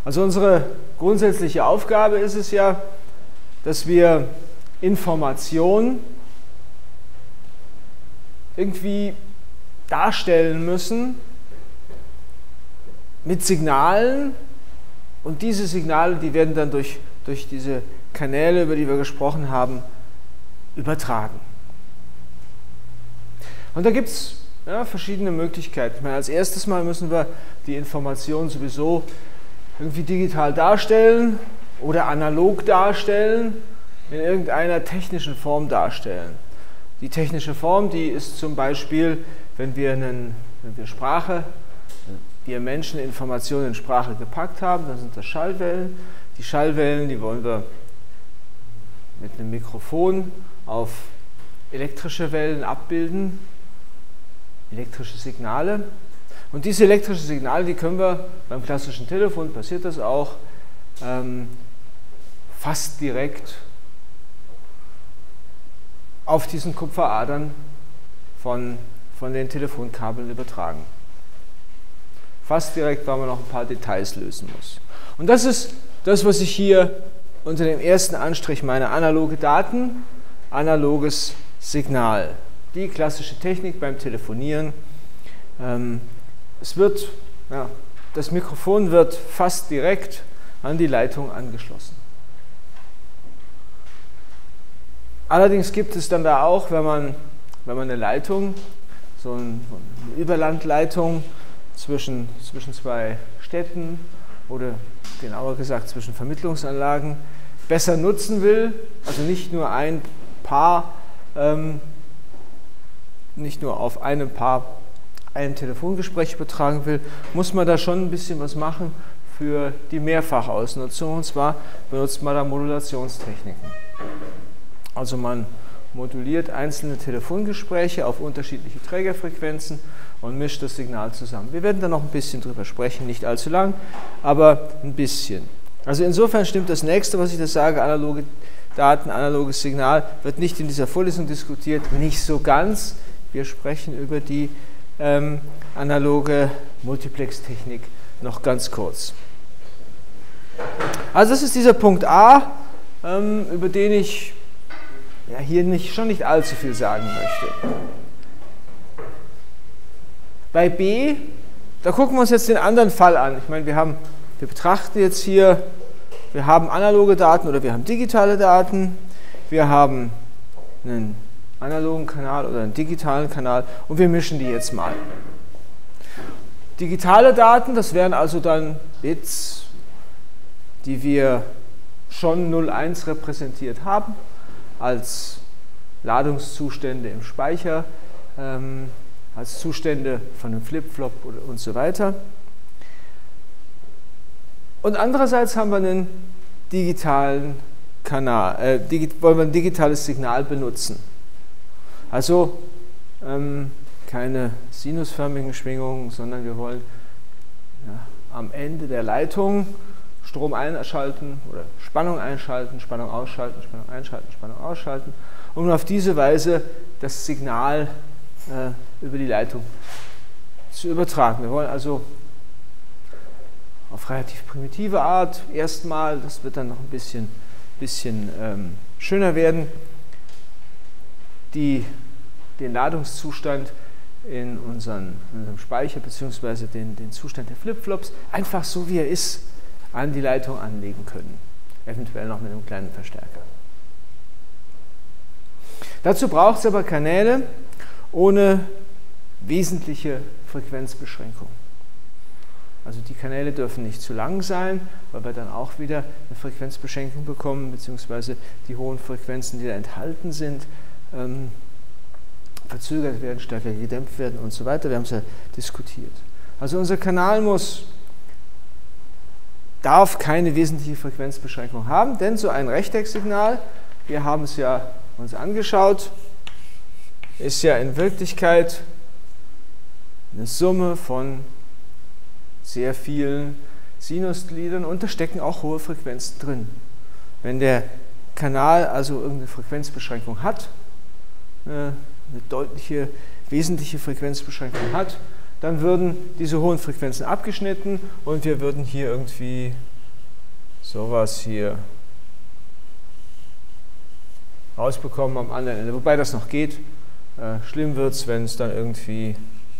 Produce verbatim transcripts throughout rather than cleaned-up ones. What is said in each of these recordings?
Also unsere grundsätzliche Aufgabe ist es ja, dass wir Informationen irgendwie darstellen müssen mit Signalen, und diese Signale, die werden dann durch, durch diese Kanäle, über die wir gesprochen haben, übertragen. Und da gibt es ja, verschiedene Möglichkeiten. Ich meine, als erstes Mal müssen wir die Information sowieso irgendwie digital darstellen oder analog darstellen, in irgendeiner technischen Form darstellen. Die technische Form, die ist zum Beispiel, wenn wir, einen, wenn wir Sprache, wir Menschen Informationen in Sprache gepackt haben, dann sind das Schallwellen. Die Schallwellen, die wollen wir mit einem Mikrofon auf elektrische Wellen abbilden, elektrische Signale. Und diese elektrischen Signale, die können wir beim klassischen Telefon, passiert das auch, ähm, fast direkt auf diesen Kupferadern von, von den Telefonkabeln übertragen. Fast direkt, weil man noch ein paar Details lösen muss. Und das ist das, was ich hier unter dem ersten Anstrich meine: analoge Daten, analoges Signal. Die klassische Technik beim Telefonieren. Ähm, es wird, ja, das Mikrofon wird fast direkt an die Leitung angeschlossen. Allerdings gibt es dann da auch, wenn man, wenn man eine Leitung, so eine Überlandleitung zwischen, zwischen zwei Städten oder genauer gesagt zwischen Vermittlungsanlagen besser nutzen will, also nicht nur ein Paar, ähm, nicht nur auf einem Paar ein Telefongespräch übertragen will, muss man da schon ein bisschen was machen für die Mehrfachausnutzung, und zwar benutzt man da Modulationstechniken. Also man moduliert einzelne Telefongespräche auf unterschiedliche Trägerfrequenzen und mischt das Signal zusammen. Wir werden da noch ein bisschen drüber sprechen, nicht allzu lang, aber ein bisschen. Also insofern stimmt das nächste, was ich da sage: analoge Daten, analoges Signal, wird nicht in dieser Vorlesung diskutiert, nicht so ganz. Wir sprechen über die ähm, analoge Multiplex-Technik noch ganz kurz. Also das ist dieser Punkt A, ähm, über den ich ja, hier nicht, schon nicht allzu viel sagen möchte. Bei B, da gucken wir uns jetzt den anderen Fall an. Ich meine, wir, haben, wir betrachten jetzt hier, wir haben analoge Daten oder wir haben digitale Daten, wir haben einen analogen Kanal oder einen digitalen Kanal und wir mischen die jetzt mal. Digitale Daten, das wären also dann Bits, die wir schon null eins repräsentiert haben, als Ladungszustände im Speicher, ähm, als Zustände von einem Flip-Flop und so weiter. Und andererseits haben wir einen digitalen Kanal, äh, digi wollen wir ein digitales Signal benutzen. Also ähm, keine sinusförmigen Schwingungen, sondern wir wollen ja, am Ende der Leitung Strom einschalten oder Spannung einschalten, Spannung ausschalten, Spannung einschalten, Spannung ausschalten, um auf diese Weise das Signal äh, über die Leitung zu übertragen. Wir wollen also auf relativ primitive Art erstmal, das wird dann noch ein bisschen, bisschen ähm, schöner werden, die, den Ladungszustand in unseren, in unserem Speicher bzw. Den, den Zustand der Flipflops einfach so wie er ist an die Leitung anlegen können, eventuell noch mit einem kleinen Verstärker. Dazu braucht es aber Kanäle ohne wesentliche Frequenzbeschränkung. Also die Kanäle dürfen nicht zu lang sein, weil wir dann auch wieder eine Frequenzbeschränkung bekommen, beziehungsweise die hohen Frequenzen, die da enthalten sind, ähm, verzögert werden, stärker gedämpft werden und so weiter. Wir haben es ja diskutiert. Also unser Kanal muss darf keine wesentliche Frequenzbeschränkung haben, denn so ein Rechtecksignal, wir haben es ja uns angeschaut, ist ja in Wirklichkeit eine Summe von sehr vielen Sinusgliedern und da stecken auch hohe Frequenzen drin. Wenn der Kanal also irgendeine Frequenzbeschränkung hat, eine deutliche, wesentliche Frequenzbeschränkung hat, dann würden diese hohen Frequenzen abgeschnitten und wir würden hier irgendwie sowas hier rausbekommen am anderen Ende, wobei das noch geht. Äh, schlimm wird es, wenn es dann irgendwie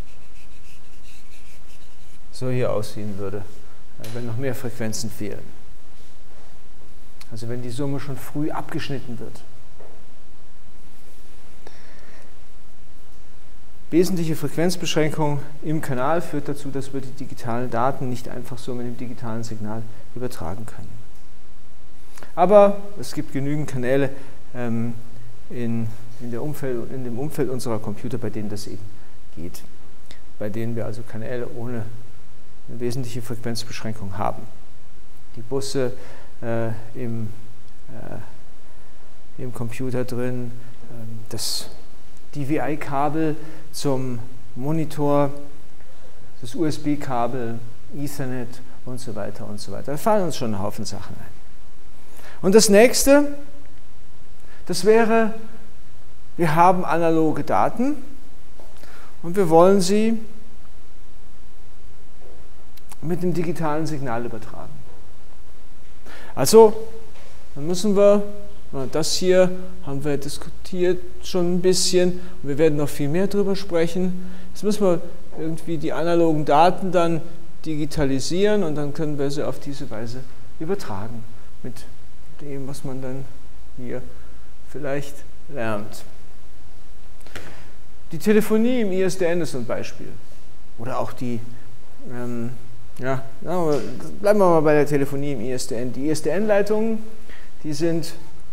so hier aussehen würde, äh, wenn noch mehr Frequenzen fehlen. Also wenn die Summe schon früh abgeschnitten wird. Wesentliche Frequenzbeschränkung im Kanal führt dazu, dass wir die digitalen Daten nicht einfach so mit dem digitalen Signal übertragen können. Aber es gibt genügend Kanäle ähm, in, in, der Umfeld, in dem Umfeld unserer Computer, bei denen das eben geht. Bei denen wir also Kanäle ohne eine wesentliche Frequenzbeschränkung haben. Die Busse äh, im, äh, im Computer drin, äh, das D V I-Kabel zum Monitor, das U S B-Kabel, Ethernet und so weiter und so weiter. Da fallen uns schon ein Haufen Sachen ein. Und das nächste, das wäre, wir haben analoge Daten und wir wollen sie mit dem digitalen Signal übertragen. Also, dann müssen wir, das hier haben wir diskutiert schon ein bisschen, und wir werden noch viel mehr darüber sprechen. Jetzt müssen wir irgendwie die analogen Daten dann digitalisieren und dann können wir sie auf diese Weise übertragen mit dem, was man dann hier vielleicht lernt. Die Telefonie im I S D N ist ein Beispiel. Oder auch die, ähm, ja, bleiben wir mal bei der Telefonie im I S D N. Die I S D N-Leitungen, die sind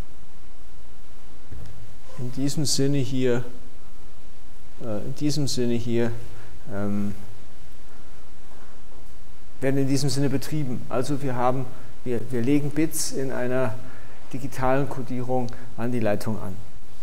in diesem Sinne hier, äh, in diesem Sinne hier, ähm, werden in diesem Sinne betrieben. Also wir haben, wir, wir legen Bits in einer digitalen Codierung an die Leitung an.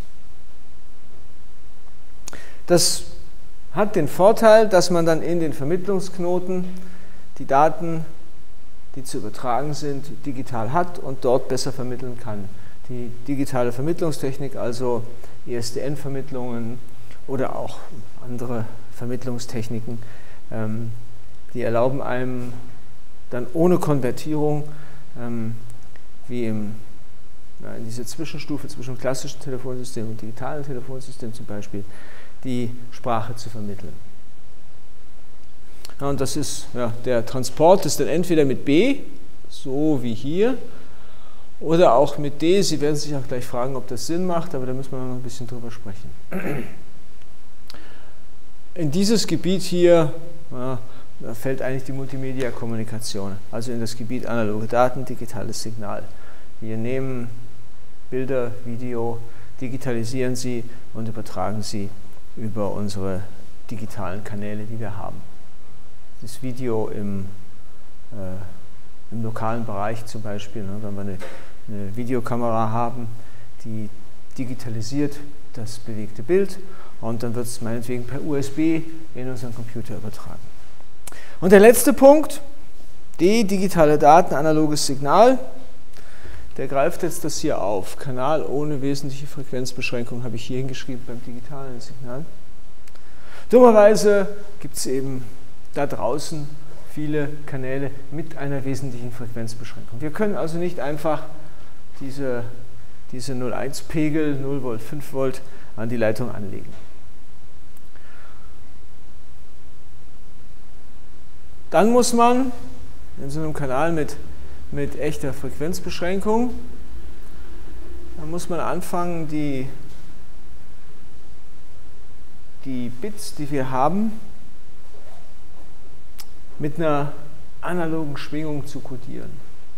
Das hat den Vorteil, dass man dann in den Vermittlungsknoten die Daten, die zu übertragen sind, digital hat und dort besser vermitteln kann. Die digitale Vermittlungstechnik, also I S D N-Vermittlungen oder auch andere Vermittlungstechniken, ähm, die erlauben einem dann ohne Konvertierung, ähm, wie im, ja, in dieser Zwischenstufe zwischen dem klassischen Telefonsystem und digitalen Telefonsystem zum Beispiel, die Sprache zu vermitteln. Ja, und das ist, ja, der Transport ist dann entweder mit B, so wie hier, oder auch mit D. Sie werden sich auch gleich fragen, ob das Sinn macht, aber da müssen wir noch ein bisschen drüber sprechen. In dieses Gebiet hier, ja, da fällt eigentlich die Multimedia-Kommunikation, also in das Gebiet analoge Daten, digitales Signal. Wir nehmen Bilder, Video, digitalisieren sie und übertragen sie über unsere digitalen Kanäle, die wir haben. Das Video im, äh, im lokalen Bereich zum Beispiel, ne, wenn wir eine, eine Videokamera haben, die digitalisiert das bewegte Bild und dann wird es meinetwegen per U S B in unseren Computer übertragen. Und der letzte Punkt, D, digitale Daten, analoges Signal, der greift jetzt das hier auf. Kanal ohne wesentliche Frequenzbeschränkung habe ich hier hingeschrieben beim digitalen Signal. Dummerweise gibt es eben da draußen viele Kanäle mit einer wesentlichen Frequenzbeschränkung. Wir können also nicht einfach diese, diese null Komma eins Pegel, null Volt, fünf Volt an die Leitung anlegen. Dann muss man in so einem Kanal mit, mit echter Frequenzbeschränkung, dann muss man anfangen, die, die Bits, die wir haben, mit einer analogen Schwingung zu codieren.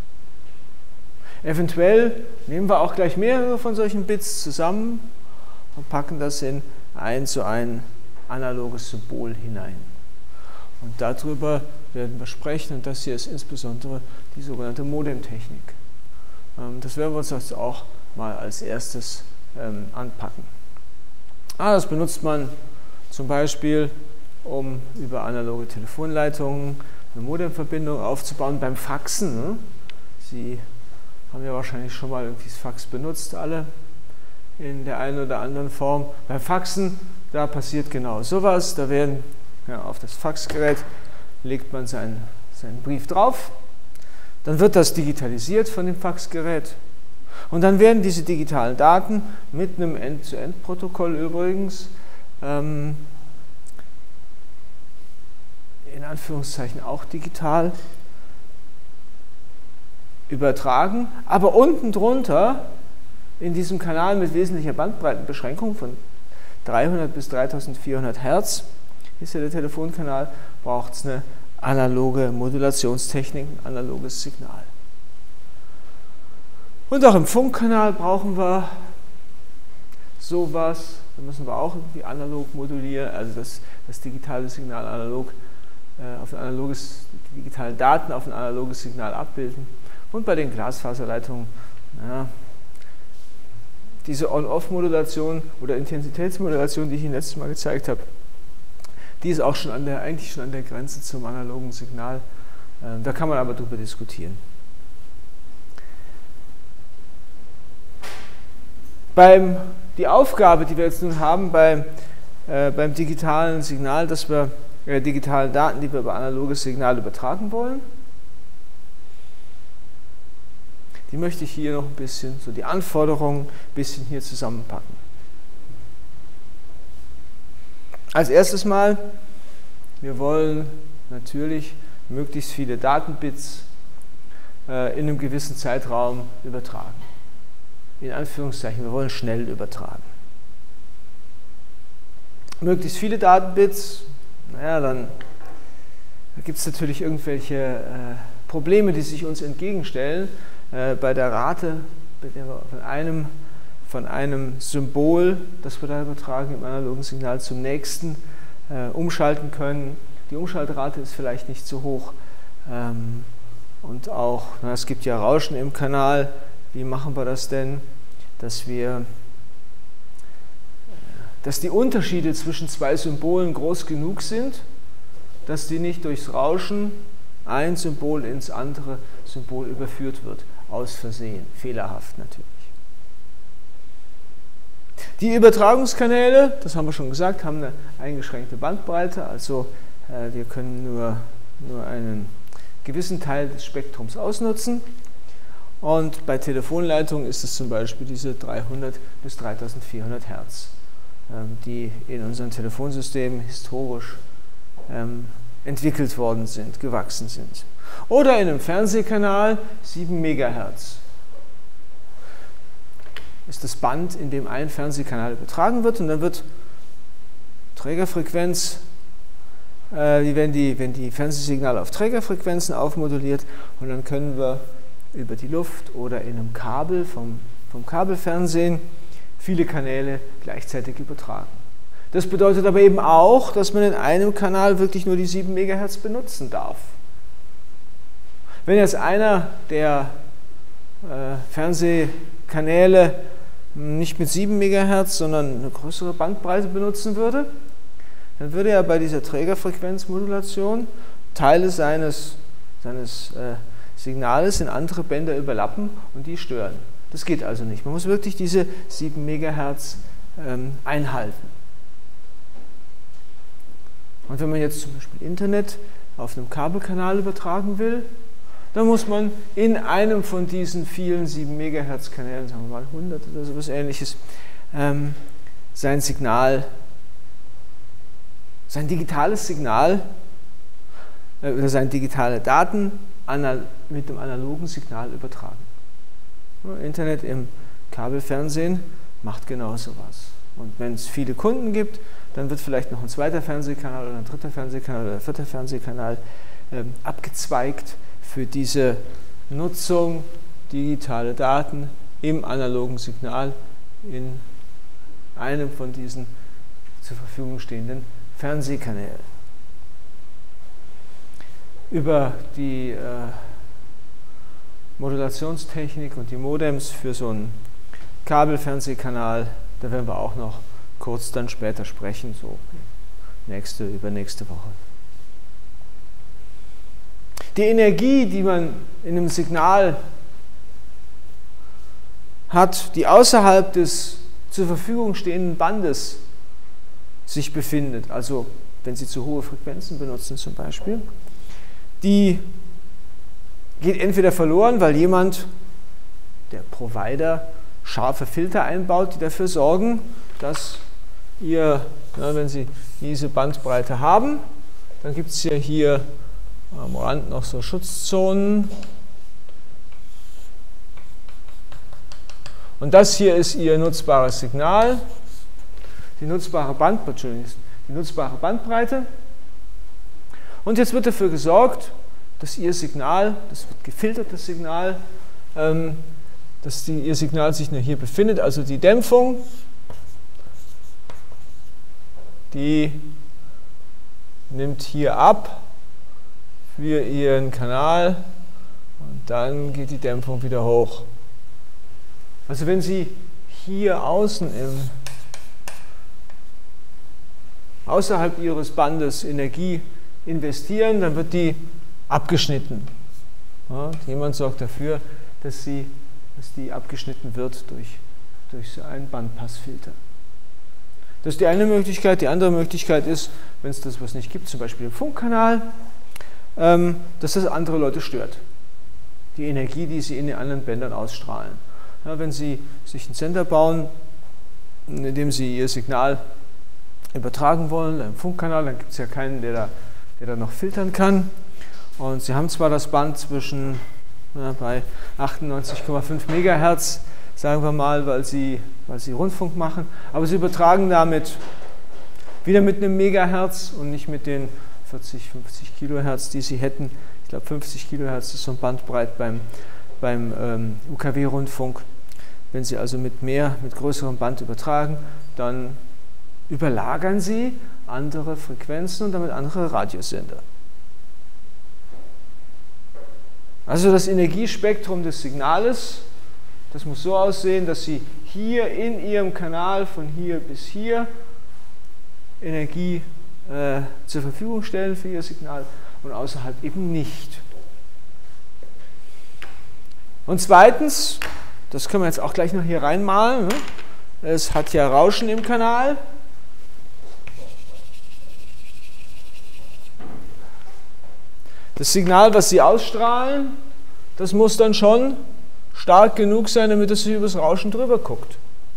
Eventuell nehmen wir auch gleich mehrere von solchen Bits zusammen und packen das in ein zu ein analoges Symbol hinein. Und darüber werden wir sprechen und das hier ist insbesondere die sogenannte Modemtechnik. Das werden wir uns jetzt auch mal als erstes ähm, anpacken. Ah, das benutzt man zum Beispiel, um über analoge Telefonleitungen eine Modemverbindung aufzubauen beim Faxen. Ne? Sie haben ja wahrscheinlich schon mal irgendwie das Fax benutzt, alle in der einen oder anderen Form. Beim Faxen, da passiert genau sowas. Da werden ja, auf das Faxgerät legt man seinen, seinen Brief drauf, Dann wird das digitalisiert von dem Faxgerät. Und dann werden diese digitalen Daten mit einem End-zu-End-Protokoll übrigens ähm, in Anführungszeichen auch digital übertragen, aber unten drunter in diesem Kanal mit wesentlicher Bandbreitenbeschränkung von dreihundert bis dreitausendvierhundert Hertz, ist ja der Telefonkanal, braucht es eine analoge Modulationstechnik, ein analoges Signal. Und auch im Funkkanal brauchen wir sowas, da müssen wir auch irgendwie analog modulieren, also das, das digitale Signal analog äh, auf ein analoges, die digitalen Daten auf ein analoges Signal abbilden. Und bei den Glasfaserleitungen, naja, diese On-Off-Modulation oder Intensitätsmodulation, die ich Ihnen letztes Mal gezeigt habe, die ist auch schon an der, eigentlich schon an der Grenze zum analogen Signal. Ähm, da kann man aber drüber diskutieren. Beim, die Aufgabe, die wir jetzt nun haben beim, äh, beim digitalen Signal, dass wir äh, digitale Daten, die wir über analoges Signal übertragen wollen, die möchte ich hier noch ein bisschen, so die Anforderungen, ein bisschen hier zusammenpacken. Als erstes mal, wir wollen natürlich möglichst viele Datenbits äh, in einem gewissen Zeitraum übertragen. In Anführungszeichen, wir wollen schnell übertragen. Möglichst viele Datenbits, naja, dann da gibt es natürlich irgendwelche äh, Probleme, die sich uns entgegenstellen. Äh, bei der Rate, bei der wir von einem, von einem Symbol, das wir da übertragen im analogen Signal, zum nächsten äh, umschalten können. Die Umschaltrate ist vielleicht nicht so hoch. Ähm, und auch, na, es gibt ja Rauschen im Kanal. Wie machen wir das denn, dass wir, dass die Unterschiede zwischen zwei Symbolen groß genug sind, dass die nicht durchs Rauschen ein Symbol ins andere Symbol überführt wird, aus Versehen, fehlerhaft natürlich. Die Übertragungskanäle, das haben wir schon gesagt, haben eine eingeschränkte Bandbreite, also äh, wir können nur, nur einen gewissen Teil des Spektrums ausnutzen. Und bei Telefonleitungen ist es zum Beispiel diese dreihundert bis dreitausendvierhundert Hertz, ähm, die in unserem Telefonsystem historisch ähm, entwickelt worden sind, gewachsen sind. Oder in einem Fernsehkanal sieben Megahertz. Ist das Band, in dem ein Fernsehkanal übertragen wird, und dann wird Trägerfrequenz, äh, die, wenn, die, wenn die Fernsehsignale auf Trägerfrequenzen aufmoduliert, und dann können wir über die Luft oder in einem Kabel vom, vom Kabelfernsehen viele Kanäle gleichzeitig übertragen. Das bedeutet aber eben auch, dass man in einem Kanal wirklich nur die sieben Megahertz benutzen darf. Wenn jetzt einer der äh, Fernsehkanäle nicht mit sieben Megahertz, sondern eine größere Bandbreite benutzen würde, dann würde er bei dieser Trägerfrequenzmodulation Teile seines, seines äh, Signales in andere Bänder überlappen und die stören. Das geht also nicht. Man muss wirklich diese sieben Megahertz ähm, einhalten. Und wenn man jetzt zum Beispiel Internet auf einem Kabelkanal übertragen will, dann muss man in einem von diesen vielen sieben Megahertz Kanälen, sagen wir mal hundert oder sowas Ähnliches, ähm, sein Signal, sein digitales Signal äh, oder seine digitale Daten mit dem analogen Signal übertragen. Internet im Kabelfernsehen macht genau sowas. Und wenn es viele Kunden gibt, dann wird vielleicht noch ein zweiter Fernsehkanal oder ein dritter Fernsehkanal oder ein vierter Fernsehkanal ähm, abgezweigt für diese Nutzung digitale Daten im analogen Signal in einem von diesen zur Verfügung stehenden Fernsehkanälen. Über die äh, Modulationstechnik und die Modems für so einen Kabelfernsehkanal, da werden wir auch noch kurz dann später sprechen, so nächste, übernächste Woche. Die Energie, die man in einem Signal hat, die außerhalb des zur Verfügung stehenden Bandes sich befindet, also wenn Sie zu hohe Frequenzen benutzen zum Beispiel, die geht entweder verloren, weil jemand, der Provider, scharfe Filter einbaut, die dafür sorgen, dass ihr, na, wenn Sie diese Bandbreite haben, dann gibt es ja hier am Rand noch so Schutzzonen. Und das hier ist Ihr nutzbares Signal, die nutzbare, Band, die nutzbare Bandbreite. Und jetzt wird dafür gesorgt, dass Ihr Signal, das wird gefiltertes Signal, ähm, dass die, Ihr Signal sich nur hier befindet, also die Dämpfung, die nimmt hier ab für Ihren Kanal und dann geht die Dämpfung wieder hoch. Also wenn Sie hier außen im, außerhalb Ihres Bandes Energie investieren, dann wird die abgeschnitten. Ja, jemand sorgt dafür, dass, sie, dass die abgeschnitten wird durch, durch so einen Bandpassfilter. Das ist die eine Möglichkeit. Die andere Möglichkeit ist, wenn es das was nicht gibt, zum Beispiel im Funkkanal, ähm, dass das andere Leute stört. Die Energie, die sie in den anderen Bändern ausstrahlen. Ja, wenn Sie sich einen Sender bauen, in dem Sie Ihr Signal übertragen wollen, im Funkkanal, dann gibt es ja keinen, der da, der da noch filtern kann. Und Sie haben zwar das Band zwischen ja, bei achtundneunzig Komma fünf Megahertz, sagen wir mal, weil Sie, weil Sie Rundfunk machen, aber Sie übertragen damit wieder mit einem Megahertz und nicht mit den vierzig, fünfzig Kilohertz, die Sie hätten. Ich glaube, fünfzig Kilohertz ist so ein Bandbreit beim, beim ähm, U K W-Rundfunk. Wenn Sie also mit mehr, mit größerem Band übertragen, dann überlagern Sie andere Frequenzen und damit andere Radiosender. Also das Energiespektrum des Signales, das muss so aussehen, dass Sie hier in Ihrem Kanal von hier bis hier Energie äh, zur Verfügung stellen für Ihr Signal und außerhalb eben nicht. Und zweitens, das können wir jetzt auch gleich noch hier reinmalen, ne? Es hat ja Rauschen im Kanal. Das Signal, was Sie ausstrahlen, das muss dann schon stark genug sein, damit es sich über das Rauschen drüber guckt.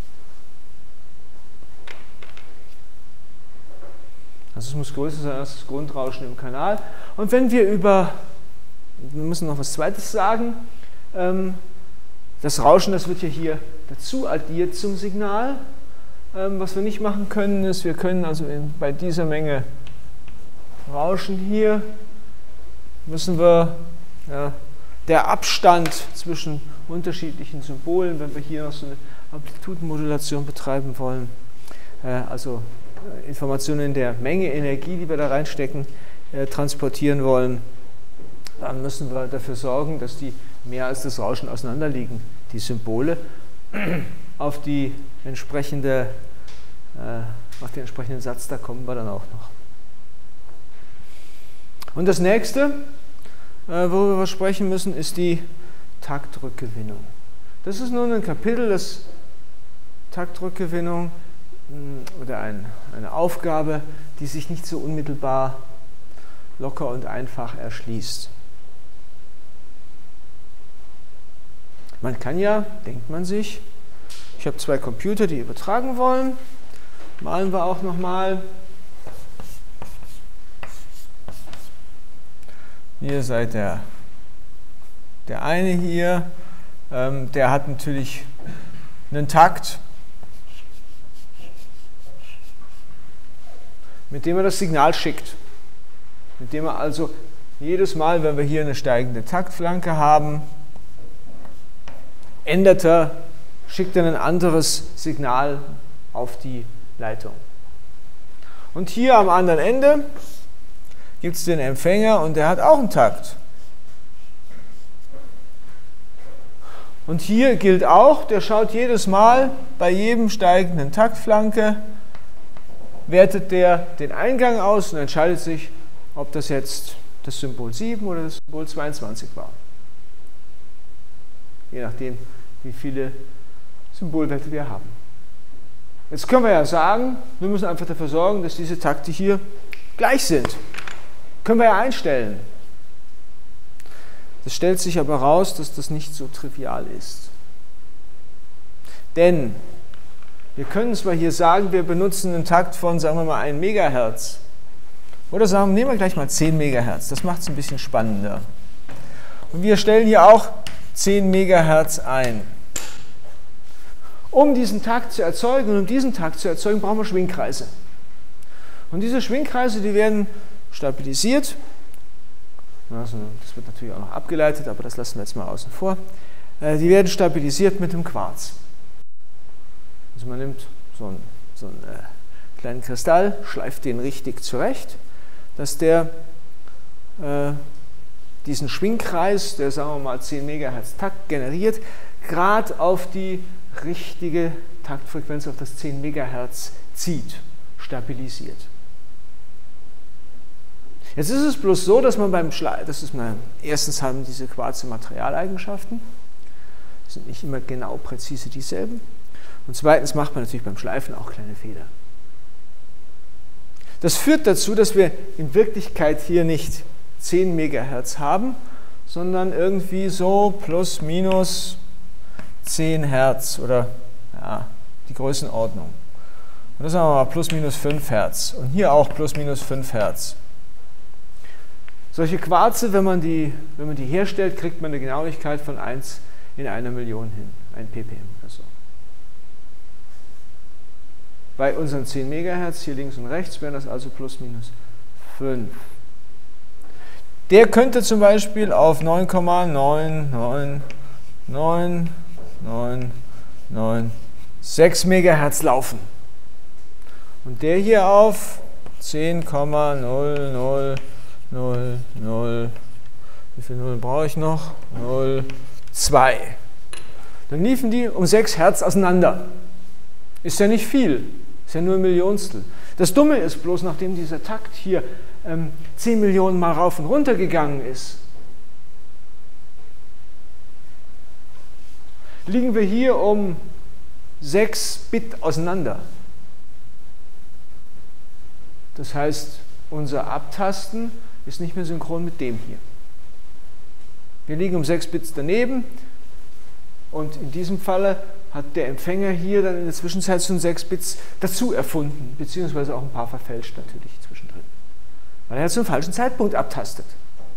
Also es muss größer sein als das Grundrauschen im Kanal. Und wenn wir über, wir müssen noch was Zweites sagen, ähm, das Rauschen, das wird ja hier dazu addiert zum Signal. Ähm, was wir nicht machen können, ist, wir können also in, bei dieser Menge Rauschen hier, müssen wir ja, der Abstand zwischen unterschiedlichen Symbolen, wenn wir hier noch so eine Amplitudenmodulation betreiben wollen, äh, also äh, Informationen in der Menge Energie, die wir da reinstecken, äh, transportieren wollen, dann müssen wir dafür sorgen, dass die mehr als das Rauschen auseinanderliegen, die Symbole, auf die entsprechende, äh, auf den entsprechenden Satz, da kommen wir dann auch noch. Und das nächste, äh, worüber wir sprechen müssen, ist die Taktrückgewinnung. Das ist nun ein Kapitel, das Taktrückgewinnung mh, oder ein, eine Aufgabe, die sich nicht so unmittelbar locker und einfach erschließt. Man kann ja, denkt man sich, ich habe zwei Computer, die übertragen wollen, malen wir auch nochmal. Hier seid der, der eine hier, ähm, der hat natürlich einen Takt, mit dem er das Signal schickt. Mit dem er also jedes Mal, wenn wir hier eine steigende Taktflanke haben, ändert er, schickt er ein anderes Signal auf die Leitung. Und hier am anderen Ende gibt es den Empfänger und der hat auch einen Takt. Und hier gilt auch, der schaut jedes Mal bei jedem steigenden Taktflanke, wertet der den Eingang aus und entscheidet sich, ob das jetzt das Symbol sieben oder das Symbol zweiundzwanzig war. Je nachdem, wie viele Symbolwerte wir haben. Jetzt können wir ja sagen, wir müssen einfach dafür sorgen, dass diese Takte hier gleich sind. Können wir ja einstellen. Das stellt sich aber raus, dass das nicht so trivial ist. Denn wir können zwar hier sagen, wir benutzen einen Takt von, sagen wir mal, ein Megahertz. Oder sagen, nehmen wir gleich mal zehn Megahertz. Das macht es ein bisschen spannender. Und wir stellen hier auch zehn Megahertz ein. Um diesen Takt zu erzeugen und um diesen Takt zu erzeugen, brauchen wir Schwingkreise. Und diese Schwingkreise, die werden stabilisiert. Also, das wird natürlich auch noch abgeleitet, aber das lassen wir jetzt mal außen vor. Die werden stabilisiert mit dem Quarz. Also man nimmt so einen, so einen äh, kleinen Kristall, schleift den richtig zurecht, dass der äh, diesen Schwingkreis, der sagen wir mal zehn Megahertz Takt generiert, gerade auf die richtige Taktfrequenz, auf das zehn Megahertz zieht, stabilisiert. Jetzt ist es bloß so, dass man beim Schleifen, das ist mal, erstens haben diese Quarze Materialeigenschaften, sind nicht immer genau präzise dieselben, und zweitens macht man natürlich beim Schleifen auch kleine Fehler. Das führt dazu, dass wir in Wirklichkeit hier nicht zehn Megahertz haben, sondern irgendwie so plus minus zehn Hertz oder ja, die Größenordnung. Und das sagen wir mal plus minus fünf Hertz und hier auch plus minus fünf Hertz. Solche Quarze, wenn man die, wenn man die herstellt, kriegt man eine Genauigkeit von eins in einer Million hin, ein ppm oder so. Bei unseren zehn Megahertz, hier links und rechts, wären das also plus minus fünf. Der könnte zum Beispiel auf neun Komma neun neun neun neun neun sechs Megahertz laufen. Und der hier auf zehn Komma null null null null, wie viel Nullen brauche ich noch? null Komma zwei. Dann liefen die um sechs Hertz auseinander. Ist ja nicht viel, ist ja nur ein Millionstel. Das Dumme ist bloß, nachdem dieser Takt hier ähm, zehn Millionen Mal rauf und runter gegangen ist, liegen wir hier um sechs Bit auseinander. Das heißt, unser Abtasten ist nicht mehr synchron mit dem hier. Wir liegen um sechs Bits daneben und in diesem Falle hat der Empfänger hier dann in der Zwischenzeit schon sechs Bits dazu erfunden, beziehungsweise auch ein paar verfälscht natürlich zwischendrin, weil er zum falschen Zeitpunkt abtastet.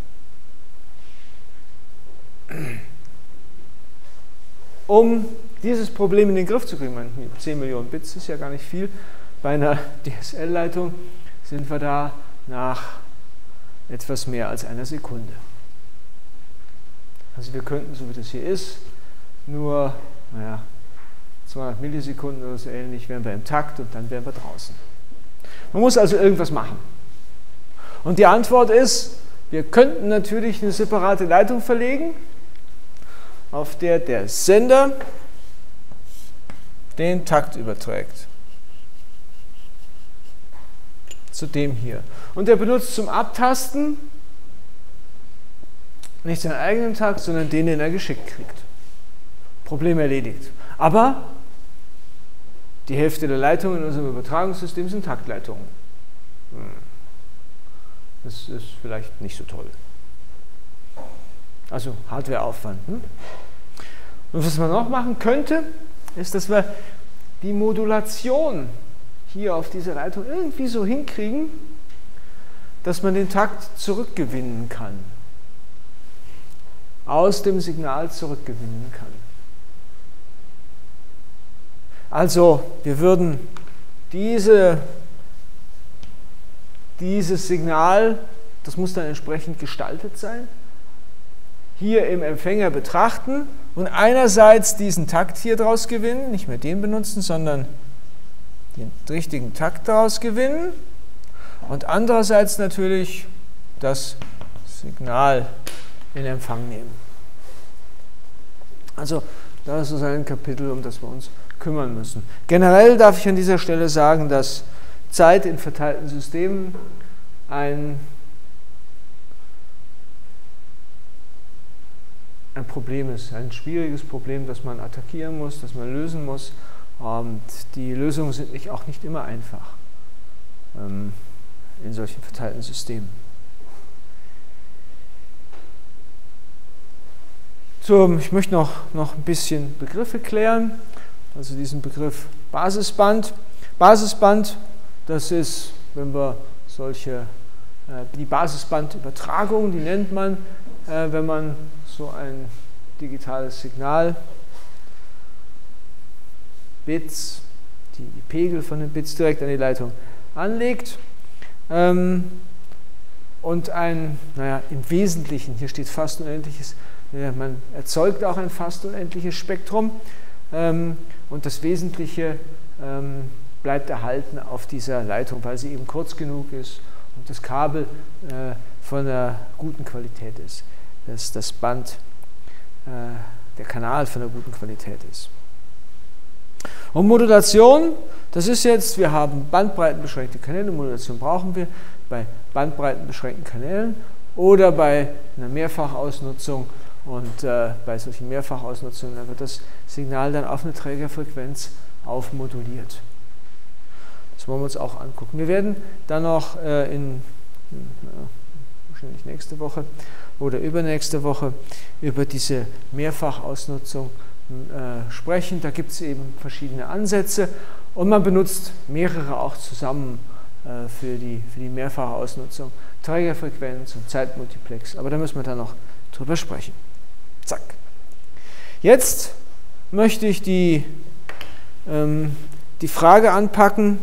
Um dieses Problem in den Griff zu kriegen, zehn Millionen Bits ist ja gar nicht viel, bei einer D S L-Leitung sind wir da nach etwas mehr als einer Sekunde. Also wir könnten, so wie das hier ist, nur naja, zweihundert Millisekunden oder so ähnlich, wären wir im Takt und dann wären wir draußen. Man muss also irgendwas machen. Und die Antwort ist, wir könnten natürlich eine separate Leitung verlegen, auf der der Sender den Takt überträgt. Zu dem hier. Und der benutzt zum Abtasten nicht seinen eigenen Takt, sondern den, den er geschickt kriegt. Problem erledigt. Aber die Hälfte der Leitungen in unserem Übertragungssystem sind Taktleitungen. Das ist vielleicht nicht so toll. Also Hardwareaufwand. Hm? Und was man noch machen könnte, ist, dass wir die Modulation hier auf dieser Leitung irgendwie so hinkriegen, dass man den Takt zurückgewinnen kann. Aus dem Signal zurückgewinnen kann. Also, wir würden diese, dieses Signal, das muss dann entsprechend gestaltet sein, hier im Empfänger betrachten und einerseits diesen Takt hier draus gewinnen, nicht mehr den benutzen, sondern den richtigen Takt daraus gewinnen und andererseits natürlich das Signal in Empfang nehmen. Also das ist ein Kapitel, um das wir uns kümmern müssen. Generell darf ich an dieser Stelle sagen, dass Zeit in verteilten Systemen ein, ein Problem ist, ein schwieriges Problem, das man attackieren muss, das man lösen muss. Und die Lösungen sind nicht, auch nicht immer einfach ähm, in solchen verteilten Systemen. So, ich möchte noch, noch ein bisschen Begriffe klären, also diesen Begriff Basisband. Basisband, das ist, wenn wir solche, äh, die Basisbandübertragung, die nennt man, äh, wenn man so ein digitales Signal, Bits, die, die Pegel von den Bits direkt an die Leitung anlegt. Ähm, und ein, naja, im Wesentlichen, hier steht fast unendliches, ja, man erzeugt auch ein fast unendliches Spektrum ähm, und das Wesentliche ähm, bleibt erhalten auf dieser Leitung, weil sie eben kurz genug ist und das Kabel äh, von einer guten Qualität ist, dass das Band, äh, der Kanal von einer guten Qualität ist. Und Modulation, das ist jetzt, wir haben bandbreitenbeschränkte Kanäle, Modulation brauchen wir bei bandbreitenbeschränkten Kanälen oder bei einer Mehrfachausnutzung und äh, bei solchen Mehrfachausnutzungen, da wird das Signal dann auf eine Trägerfrequenz aufmoduliert. Das wollen wir uns auch angucken. Wir werden dann noch äh, in, in äh, wahrscheinlich nächste Woche oder übernächste Woche über diese Mehrfachausnutzung äh, sprechen. Da gibt es eben verschiedene Ansätze und man benutzt mehrere auch zusammen äh, für, die, für die Mehrfachausnutzung. Trägerfrequenz und Zeitmultiplex, aber da müssen wir dann noch drüber sprechen. Zack. Jetzt möchte ich die, ähm, die Frage anpacken,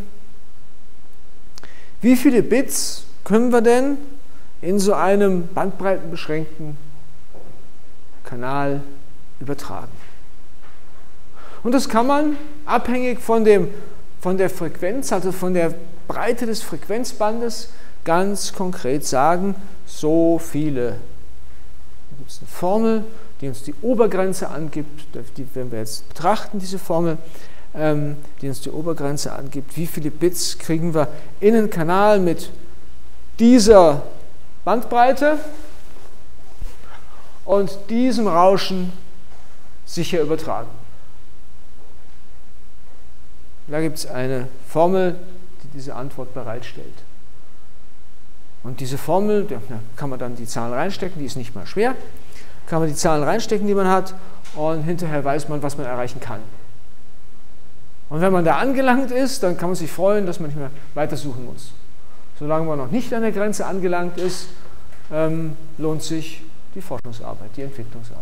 wie viele Bits können wir denn in so einem bandbreitenbeschränkten Kanal übertragen? Und das kann man abhängig von, dem, von der Frequenz, also von der Breite des Frequenzbandes, ganz konkret sagen, so viele. Da gibt es eine Formel, die uns die Obergrenze angibt, die werden wir jetzt betrachten, diese Formel, ähm, die uns die Obergrenze angibt, wie viele Bits kriegen wir in einen Kanal mit dieser Bandbreite und diesem Rauschen sicher übertragen. Da gibt es eine Formel, die diese Antwort bereitstellt. Und diese Formel, da kann man dann die Zahlen reinstecken, die ist nicht mal schwer, kann man die Zahlen reinstecken, die man hat, und hinterher weiß man, was man erreichen kann. Und wenn man da angelangt ist, dann kann man sich freuen, dass man nicht mehr weitersuchen muss. Solange man noch nicht an der Grenze angelangt ist, ähm, lohnt sich die Forschungsarbeit, die Entwicklungsarbeit.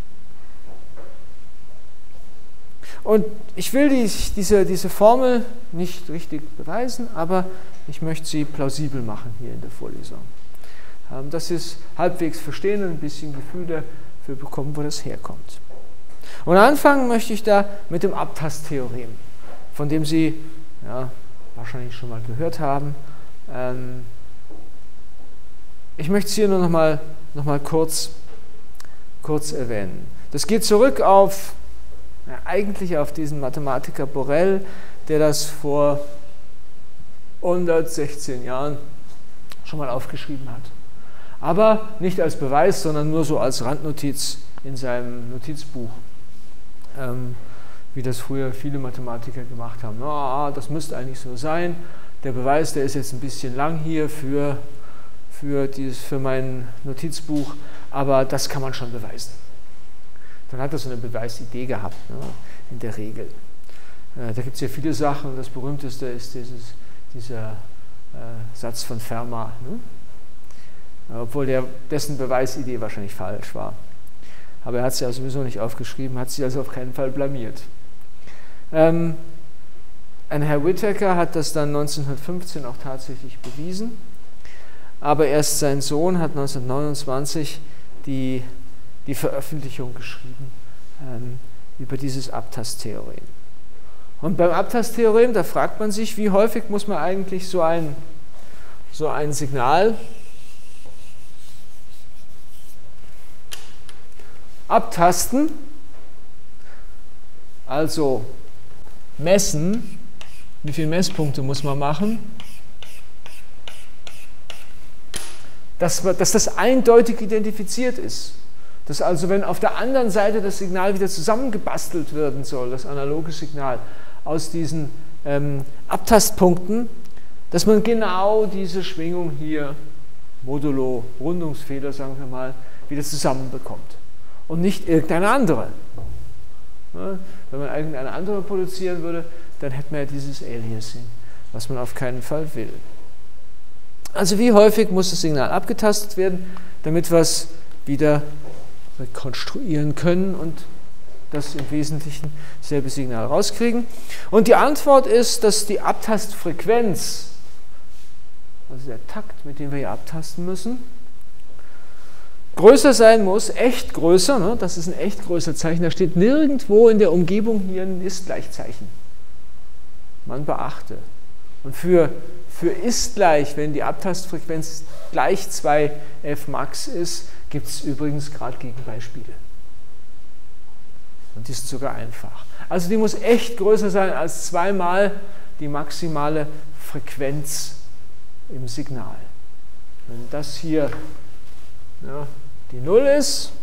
Und ich will die, diese, diese Formel nicht richtig beweisen, aber ich möchte sie plausibel machen hier in der Vorlesung. Ähm, dass Sie es halbwegs verstehen und ein bisschen Gefühl dafür bekommen, wo das herkommt. Und anfangen möchte ich da mit dem Abtasttheorem, von dem Sie ja, wahrscheinlich schon mal gehört haben. Ähm, ich möchte es hier nur noch mal, noch mal kurz, kurz erwähnen. Das geht zurück auf, ja, eigentlich auf diesen Mathematiker Borel, der das vor hundertsechzehn Jahren schon mal aufgeschrieben hat. Aber nicht als Beweis, sondern nur so als Randnotiz in seinem Notizbuch, ähm, wie das früher viele Mathematiker gemacht haben. Na, das müsste eigentlich so sein. Der Beweis, der ist jetzt ein bisschen lang hier für, für, dieses, für mein Notizbuch, aber das kann man schon beweisen. Dann hat er so eine Beweisidee gehabt, ne, in der Regel. Äh, da gibt es ja viele Sachen, und das berühmteste ist dieses, dieser äh, Satz von Fermat, ne? Obwohl der, dessen Beweisidee wahrscheinlich falsch war. Aber er hat sie ja sowieso nicht aufgeschrieben, hat sie also auf keinen Fall blamiert. Ähm, ein Herr Whittaker hat das dann neunzehnhundertfünfzehn auch tatsächlich bewiesen, aber erst sein Sohn hat neunzehnhundertneunundzwanzig die, die Veröffentlichung geschrieben ähm, über dieses Abtasttheorem. Und beim Abtasttheorem, da fragt man sich, wie häufig muss man eigentlich so ein, so ein Signal abtasten, also messen, wie viele Messpunkte muss man machen, dass, dass das eindeutig identifiziert ist. Dass also, wenn auf der anderen Seite das Signal wieder zusammengebastelt werden soll, das analoge Signal, aus diesen ähm, Abtastpunkten, dass man genau diese Schwingung hier, modulo Rundungsfehler, sagen wir mal, wieder zusammenbekommt. und nicht irgendeine andere. Ja, wenn man irgendeine andere produzieren würde, dann hätte man ja dieses Aliasing, was man auf keinen Fall will. Also wie häufig muss das Signal abgetastet werden, damit wir es wieder rekonstruieren können und das im Wesentlichen selbe Signal rauskriegen. Und die Antwort ist, dass die Abtastfrequenz, also der Takt, mit dem wir hier abtasten müssen, größer sein muss, echt größer, ne? Das ist ein echt größer Zeichen, da steht nirgendwo in der Umgebung hier ein Ist-Gleichzeichen. Man beachte. Und für, für ist gleich, wenn die Abtastfrequenz gleich zwei f max ist, gibt es übrigens gerade Gegenbeispiele. Und die sind sogar einfach. Also die muss echt größer sein als zweimal die maximale Frequenz im Signal. Wenn das hier ja, die null ist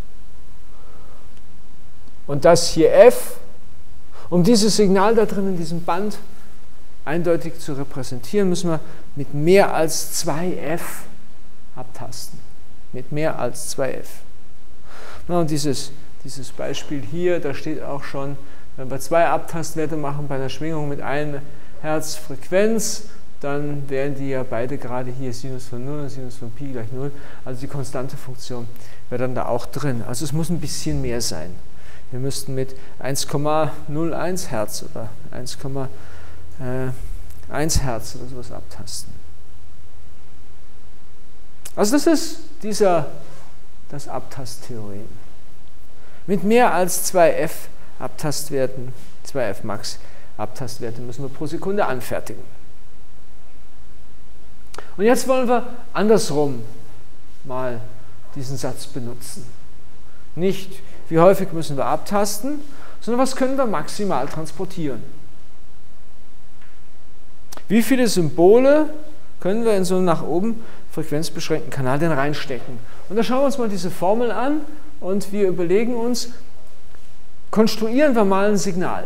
und das hier f, um dieses Signal da drin in diesem Band eindeutig zu repräsentieren, müssen wir mit mehr als zwei f abtasten. Mit mehr als zwei f. Na, und dieses, dieses Beispiel hier, da steht auch schon, wenn wir zwei Abtastwerte machen bei einer Schwingung mit einem Hertz Frequenz, dann wären die ja beide gerade hier Sinus von null und Sinus von Pi gleich null. Also die konstante Funktion wäre dann da auch drin. Also es muss ein bisschen mehr sein. Wir müssten mit eins Komma null eins Hertz oder eins Komma eins Hertz oder sowas abtasten. Also das ist dieser, das Abtasttheorem. Mit mehr als zwei f Abtastwerten, zwei f max Abtastwerte müssen wir pro Sekunde anfertigen. Und jetzt wollen wir andersrum mal diesen Satz benutzen. Nicht, wie häufig müssen wir abtasten, sondern was können wir maximal transportieren. Wie viele Symbole können wir in so einen nach oben frequenzbeschränkten Kanal denn reinstecken? Und da schauen wir uns mal diese Formel an und wir überlegen uns, konstruieren wir mal ein Signal.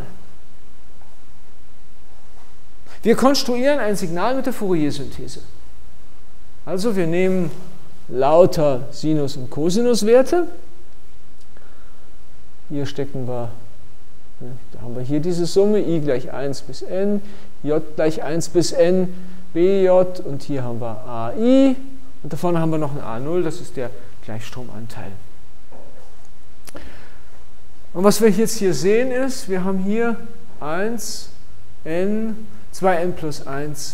Wir konstruieren ein Signal mit der Fourier-Synthese. Also wir nehmen lauter Sinus- und Cosinuswerte. Hier stecken wir, da haben wir hier diese Summe, i gleich eins bis n, j gleich eins bis n, bj und hier haben wir ai und da vorne haben wir noch ein a null, das ist der Gleichstromanteil. Und was wir jetzt hier sehen ist, wir haben hier eins, n, zwei n plus eins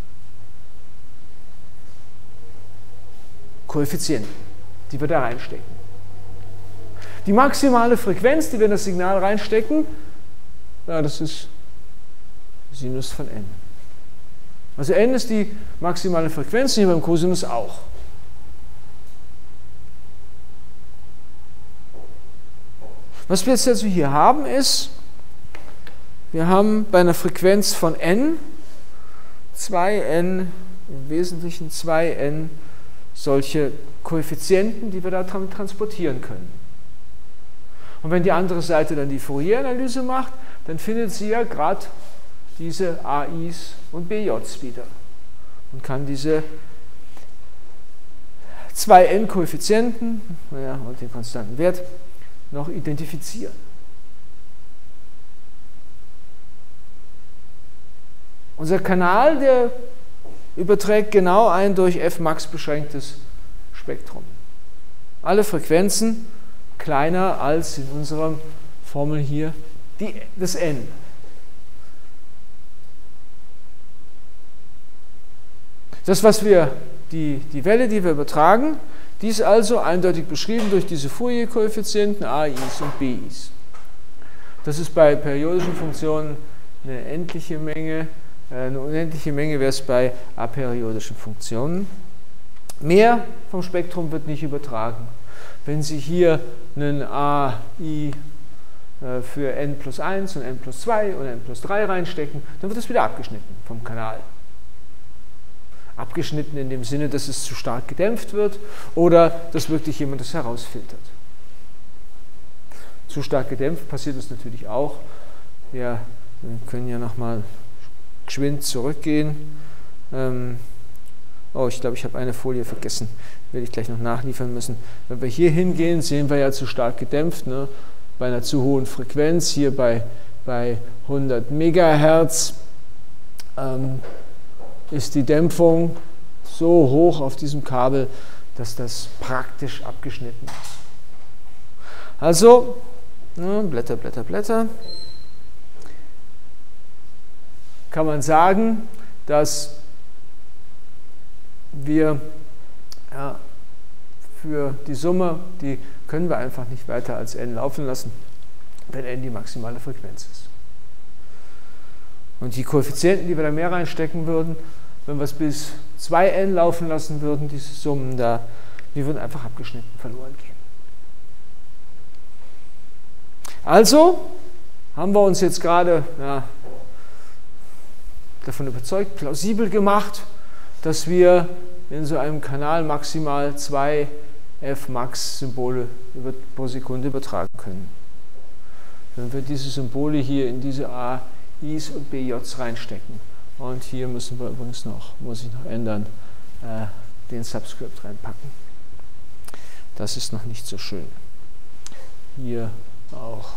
Koeffizienten, die wir da reinstecken. Die maximale Frequenz, die wir in das Signal reinstecken, ja, das ist Sinus von n. Also n ist die maximale Frequenz, hier beim Cosinus auch. Was wir jetzt also hier haben ist, wir haben bei einer Frequenz von n zwei n, im Wesentlichen zwei n solche Koeffizienten, die wir da transportieren können. Und wenn die andere Seite dann die Fourier-Analyse macht, dann findet sie ja gerade diese A Is und B Js wieder und kann diese zwei n Koeffizienten ja, und den konstanten Wert noch identifizieren. Unser Kanal, der überträgt genau ein durch f max beschränktes Spektrum. Alle Frequenzen kleiner als in unserer Formel hier die, das n. Das, was wir, die, die Welle, die wir übertragen, die ist also eindeutig beschrieben durch diese Fourier-Koeffizienten A Is und B Is. Das ist bei periodischen Funktionen eine endliche Menge, eine unendliche Menge wäre es bei aperiodischen Funktionen. Mehr vom Spektrum wird nicht übertragen. Wenn Sie hier einen A I für n plus eins und n plus zwei und n plus drei reinstecken, dann wird es wieder abgeschnitten vom Kanal. Abgeschnitten in dem Sinne, dass es zu stark gedämpft wird oder dass wirklich jemand das herausfiltert. Zu stark gedämpft passiert es natürlich auch. Wir können ja nochmal geschwind zurückgehen. Und Oh, ich glaube, ich habe eine Folie vergessen. Werde ich gleich noch nachliefern müssen. Wenn wir hier hingehen, sehen wir ja zu stark gedämpft, ne? Bei einer zu hohen Frequenz, hier bei, bei hundert Megahertz, ähm, ist die Dämpfung so hoch auf diesem Kabel, dass das praktisch abgeschnitten ist. Also, ne, Blätter, Blätter, Blätter, kann man sagen, dass wir ja, für die Summe, die können wir einfach nicht weiter als n laufen lassen, wenn n die maximale Frequenz ist. Und die Koeffizienten, die wir da mehr reinstecken würden, wenn wir es bis zwei n laufen lassen würden, diese Summen da, die würden einfach abgeschnitten verloren gehen. Also haben wir uns jetzt gerade ja, davon überzeugt, plausibel gemacht, dass wir in so einem Kanal maximal zwei Fmax-Symbole pro Sekunde übertragen können. Wenn wir diese Symbole hier in diese A Is und B Js reinstecken. Und hier müssen wir übrigens noch, muss ich noch ändern, äh, den Subscript reinpacken. Das ist noch nicht so schön. Hier auch.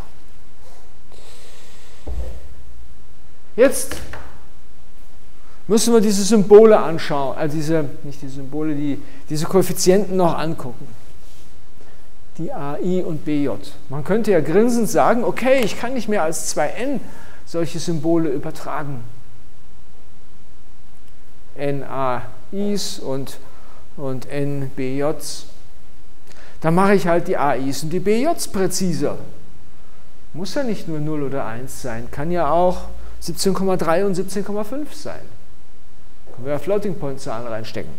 Jetzt müssen wir diese Symbole anschauen, also diese, nicht die Symbole, die, diese Koeffizienten noch angucken. Die A I und B J. Man könnte ja grinsend sagen, okay, ich kann nicht mehr als zwei n solche Symbole übertragen. N A Is und, und N B Js. Dann mache ich halt die A Is und die B Js präziser. Muss ja nicht nur null oder eins sein, kann ja auch siebzehn Komma drei und siebzehn Komma fünf sein. Können wir ja Floating-Point-Zahlen reinstecken.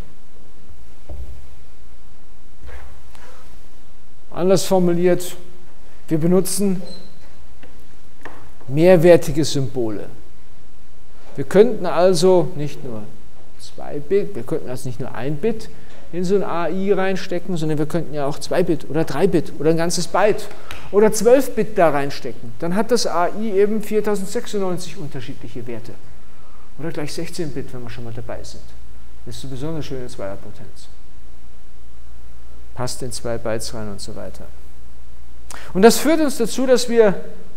Anders formuliert, wir benutzen mehrwertige Symbole. Wir könnten also nicht nur zwei Bit, wir könnten also nicht nur ein Bit in so ein A I reinstecken, sondern wir könnten ja auch zwei Bit oder drei Bit oder ein ganzes Byte oder zwölf Bit da reinstecken. Dann hat das A I eben viertausendsechsundneunzig unterschiedliche Werte. Oder gleich sechzehn Bit, wenn wir schon mal dabei sind. Das ist sowieso eine schöne Zweierpotenz. Passt in zwei Bytes rein und so weiter. Und das führt uns dazu, dass wir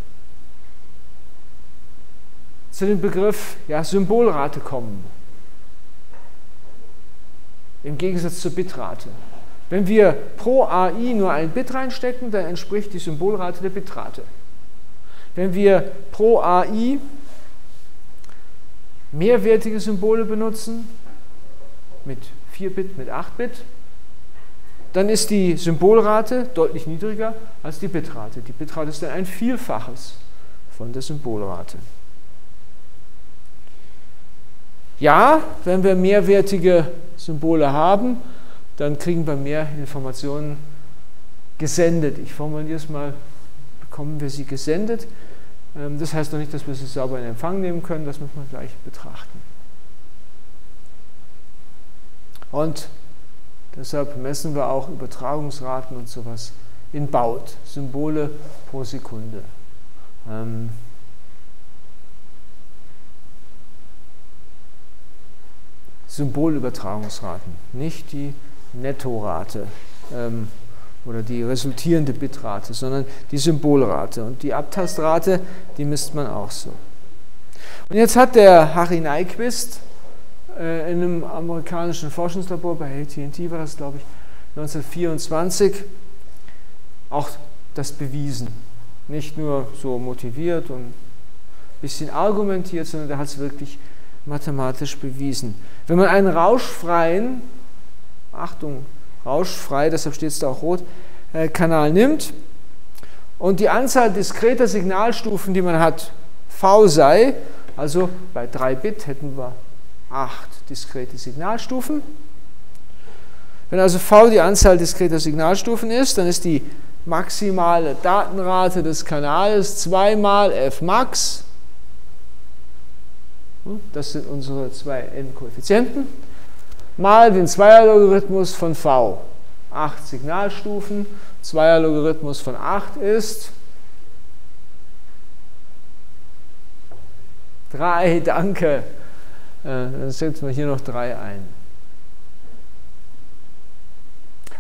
zu dem Begriff ja, Symbolrate kommen. Im Gegensatz zur Bitrate. Wenn wir pro A I nur ein Bit reinstecken, dann entspricht die Symbolrate der Bitrate. Wenn wir pro A I mehrwertige Symbole benutzen, mit vier Bit, mit acht Bit, dann ist die Symbolrate deutlich niedriger als die Bitrate. Die Bitrate ist dann ein Vielfaches von der Symbolrate. Ja, wenn wir mehrwertige Symbole haben, dann kriegen wir mehr Informationen gesendet. Ich formuliere es mal, bekommen wir sie gesendet. Das heißt noch nicht, dass wir sie sauber in Empfang nehmen können, das muss man gleich betrachten. Und deshalb messen wir auch Übertragungsraten und sowas in Baud, Symbole pro Sekunde. Ähm Symbolübertragungsraten, nicht die Nettorate ähm, oder die resultierende Bitrate, sondern die Symbolrate. Und die Abtastrate, die misst man auch so. Und jetzt hat der Harry Nyquist äh, in einem amerikanischen Forschungslabor, bei A T and T war das, glaube ich, neunzehnhundertvierundzwanzig, auch das bewiesen. Nicht nur so motiviert und ein bisschen argumentiert, sondern der hat es wirklich mathematisch bewiesen. Wenn man einen rauschfreien, Achtung, rauschfrei, deshalb steht es da auch rot, äh, Kanal nimmt und die Anzahl diskreter Signalstufen, die man hat, V sei, also bei drei Bit hätten wir acht diskrete Signalstufen. Wenn also V die Anzahl diskreter Signalstufen ist, dann ist die maximale Datenrate des Kanals zweimal Fmax. Das sind unsere zwei n-Koeffizienten, mal den Zweierlogarithmus von V. acht Signalstufen, Zweierlogarithmus von acht ist drei, danke. Dann setzen wir hier noch drei ein.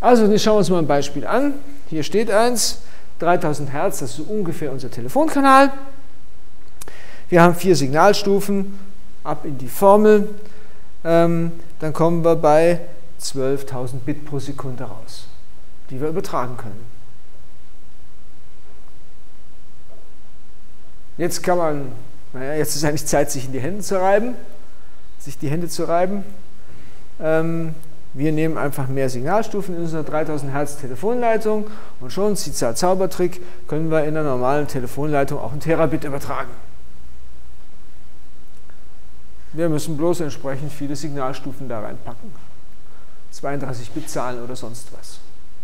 Also, jetzt schauen wir uns mal ein Beispiel an. Hier steht eins, dreitausend Hertz, das ist so ungefähr unser Telefonkanal. Wir haben vier Signalstufen, ab in die Formel. Ähm, dann kommen wir bei zwölftausend Bit pro Sekunde raus, die wir übertragen können. Jetzt kann man, naja, jetzt ist eigentlich Zeit, sich in die Hände zu reiben, sich die Hände zu reiben. Ähm, wir nehmen einfach mehr Signalstufen in unserer dreitausend Hertz Telefonleitung und schon, Ziza Zaubertrick, können wir in der normalen Telefonleitung auch ein Terabit übertragen. Wir müssen bloß entsprechend viele Signalstufen da reinpacken. zweiunddreißig Bit Zahlen oder sonst was.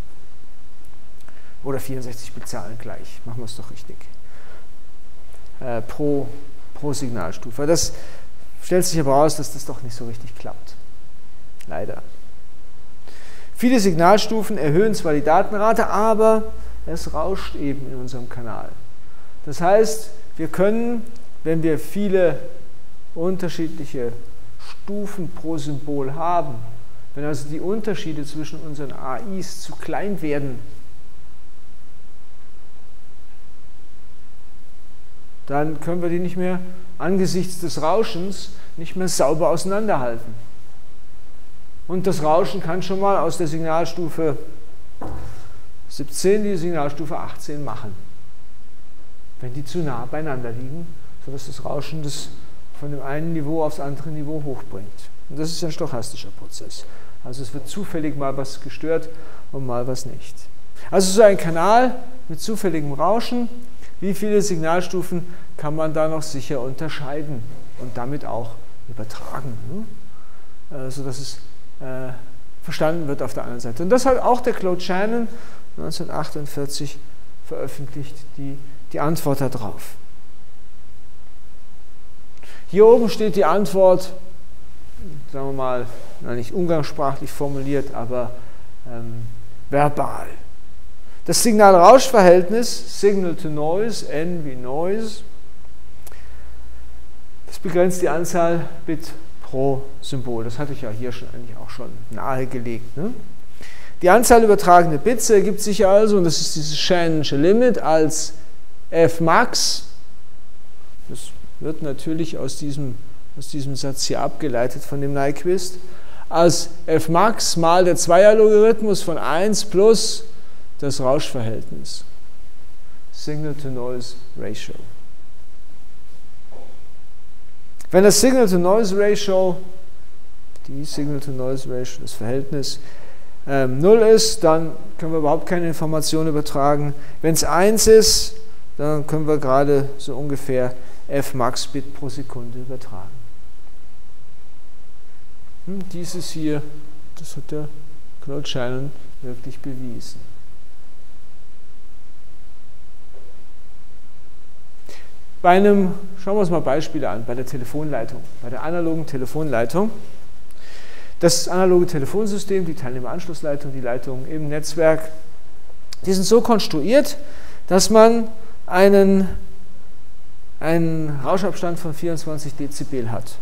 Oder vierundsechzig Bit Zahlen gleich. Machen wir es doch richtig. Äh, pro, pro Signalstufe. Das stellt sich aber raus, dass das doch nicht so richtig klappt. Leider. Viele Signalstufen erhöhen zwar die Datenrate, aber es rauscht eben in unserem Kanal. Das heißt, wir können, wenn wir viele unterschiedliche Stufen pro Symbol haben, wenn also die Unterschiede zwischen unseren A Is zu klein werden, dann können wir die nicht mehr angesichts des Rauschens nicht mehr sauber auseinanderhalten. Und das Rauschen kann schon mal aus der Signalstufe siebzehn die Signalstufe achtzehn machen, wenn die zu nah beieinander liegen, sodass das Rauschen das von dem einen Niveau aufs andere Niveau hochbringt. Und das ist ein stochastischer Prozess. Also es wird zufällig mal was gestört und mal was nicht. Also so ein Kanal mit zufälligem Rauschen, wie viele Signalstufen kann man da noch sicher unterscheiden und damit auch übertragen, ne? Sodass es äh, verstanden wird auf der anderen Seite. Und das hat auch der Claude Shannon neunzehnhundertachtundvierzig veröffentlicht, die, die Antwort darauf. Hier oben steht die Antwort, sagen wir mal, nicht umgangssprachlich formuliert, aber ähm, verbal. Das Signal-Rausch-Verhältnis, Signal to Noise, N wie Noise, das begrenzt die Anzahl Bit pro Symbol. Das hatte ich ja hier schon eigentlich auch schon nahegelegt. Ne? Die Anzahl übertragener Bits ergibt sich also, und das ist dieses Shannonische Limit, als Fmax. Das wird natürlich aus diesem, aus diesem Satz hier abgeleitet von dem Nyquist, als Fmax mal der Zweierlogarithmus von eins plus das Rauschverhältnis. Signal-to-Noise-Ratio. Wenn das Signal-to-Noise-Ratio, die Signal-to-Noise-Ratio, das Verhältnis, ähm, null ist, dann können wir überhaupt keine Information übertragen. Wenn es eins ist, dann können wir gerade so ungefähr Fmax Bit pro Sekunde übertragen. Hm, dieses hier, das hat der Claude Shannon wirklich bewiesen. Bei einem, schauen wir uns mal Beispiele an, bei der Telefonleitung, bei der analogen Telefonleitung. Das analoge Telefonsystem, die Teilnehmeranschlussleitung, die Leitung im Netzwerk, die sind so konstruiert, dass man einen, einen Rauschabstand von vierundzwanzig Dezibel hat.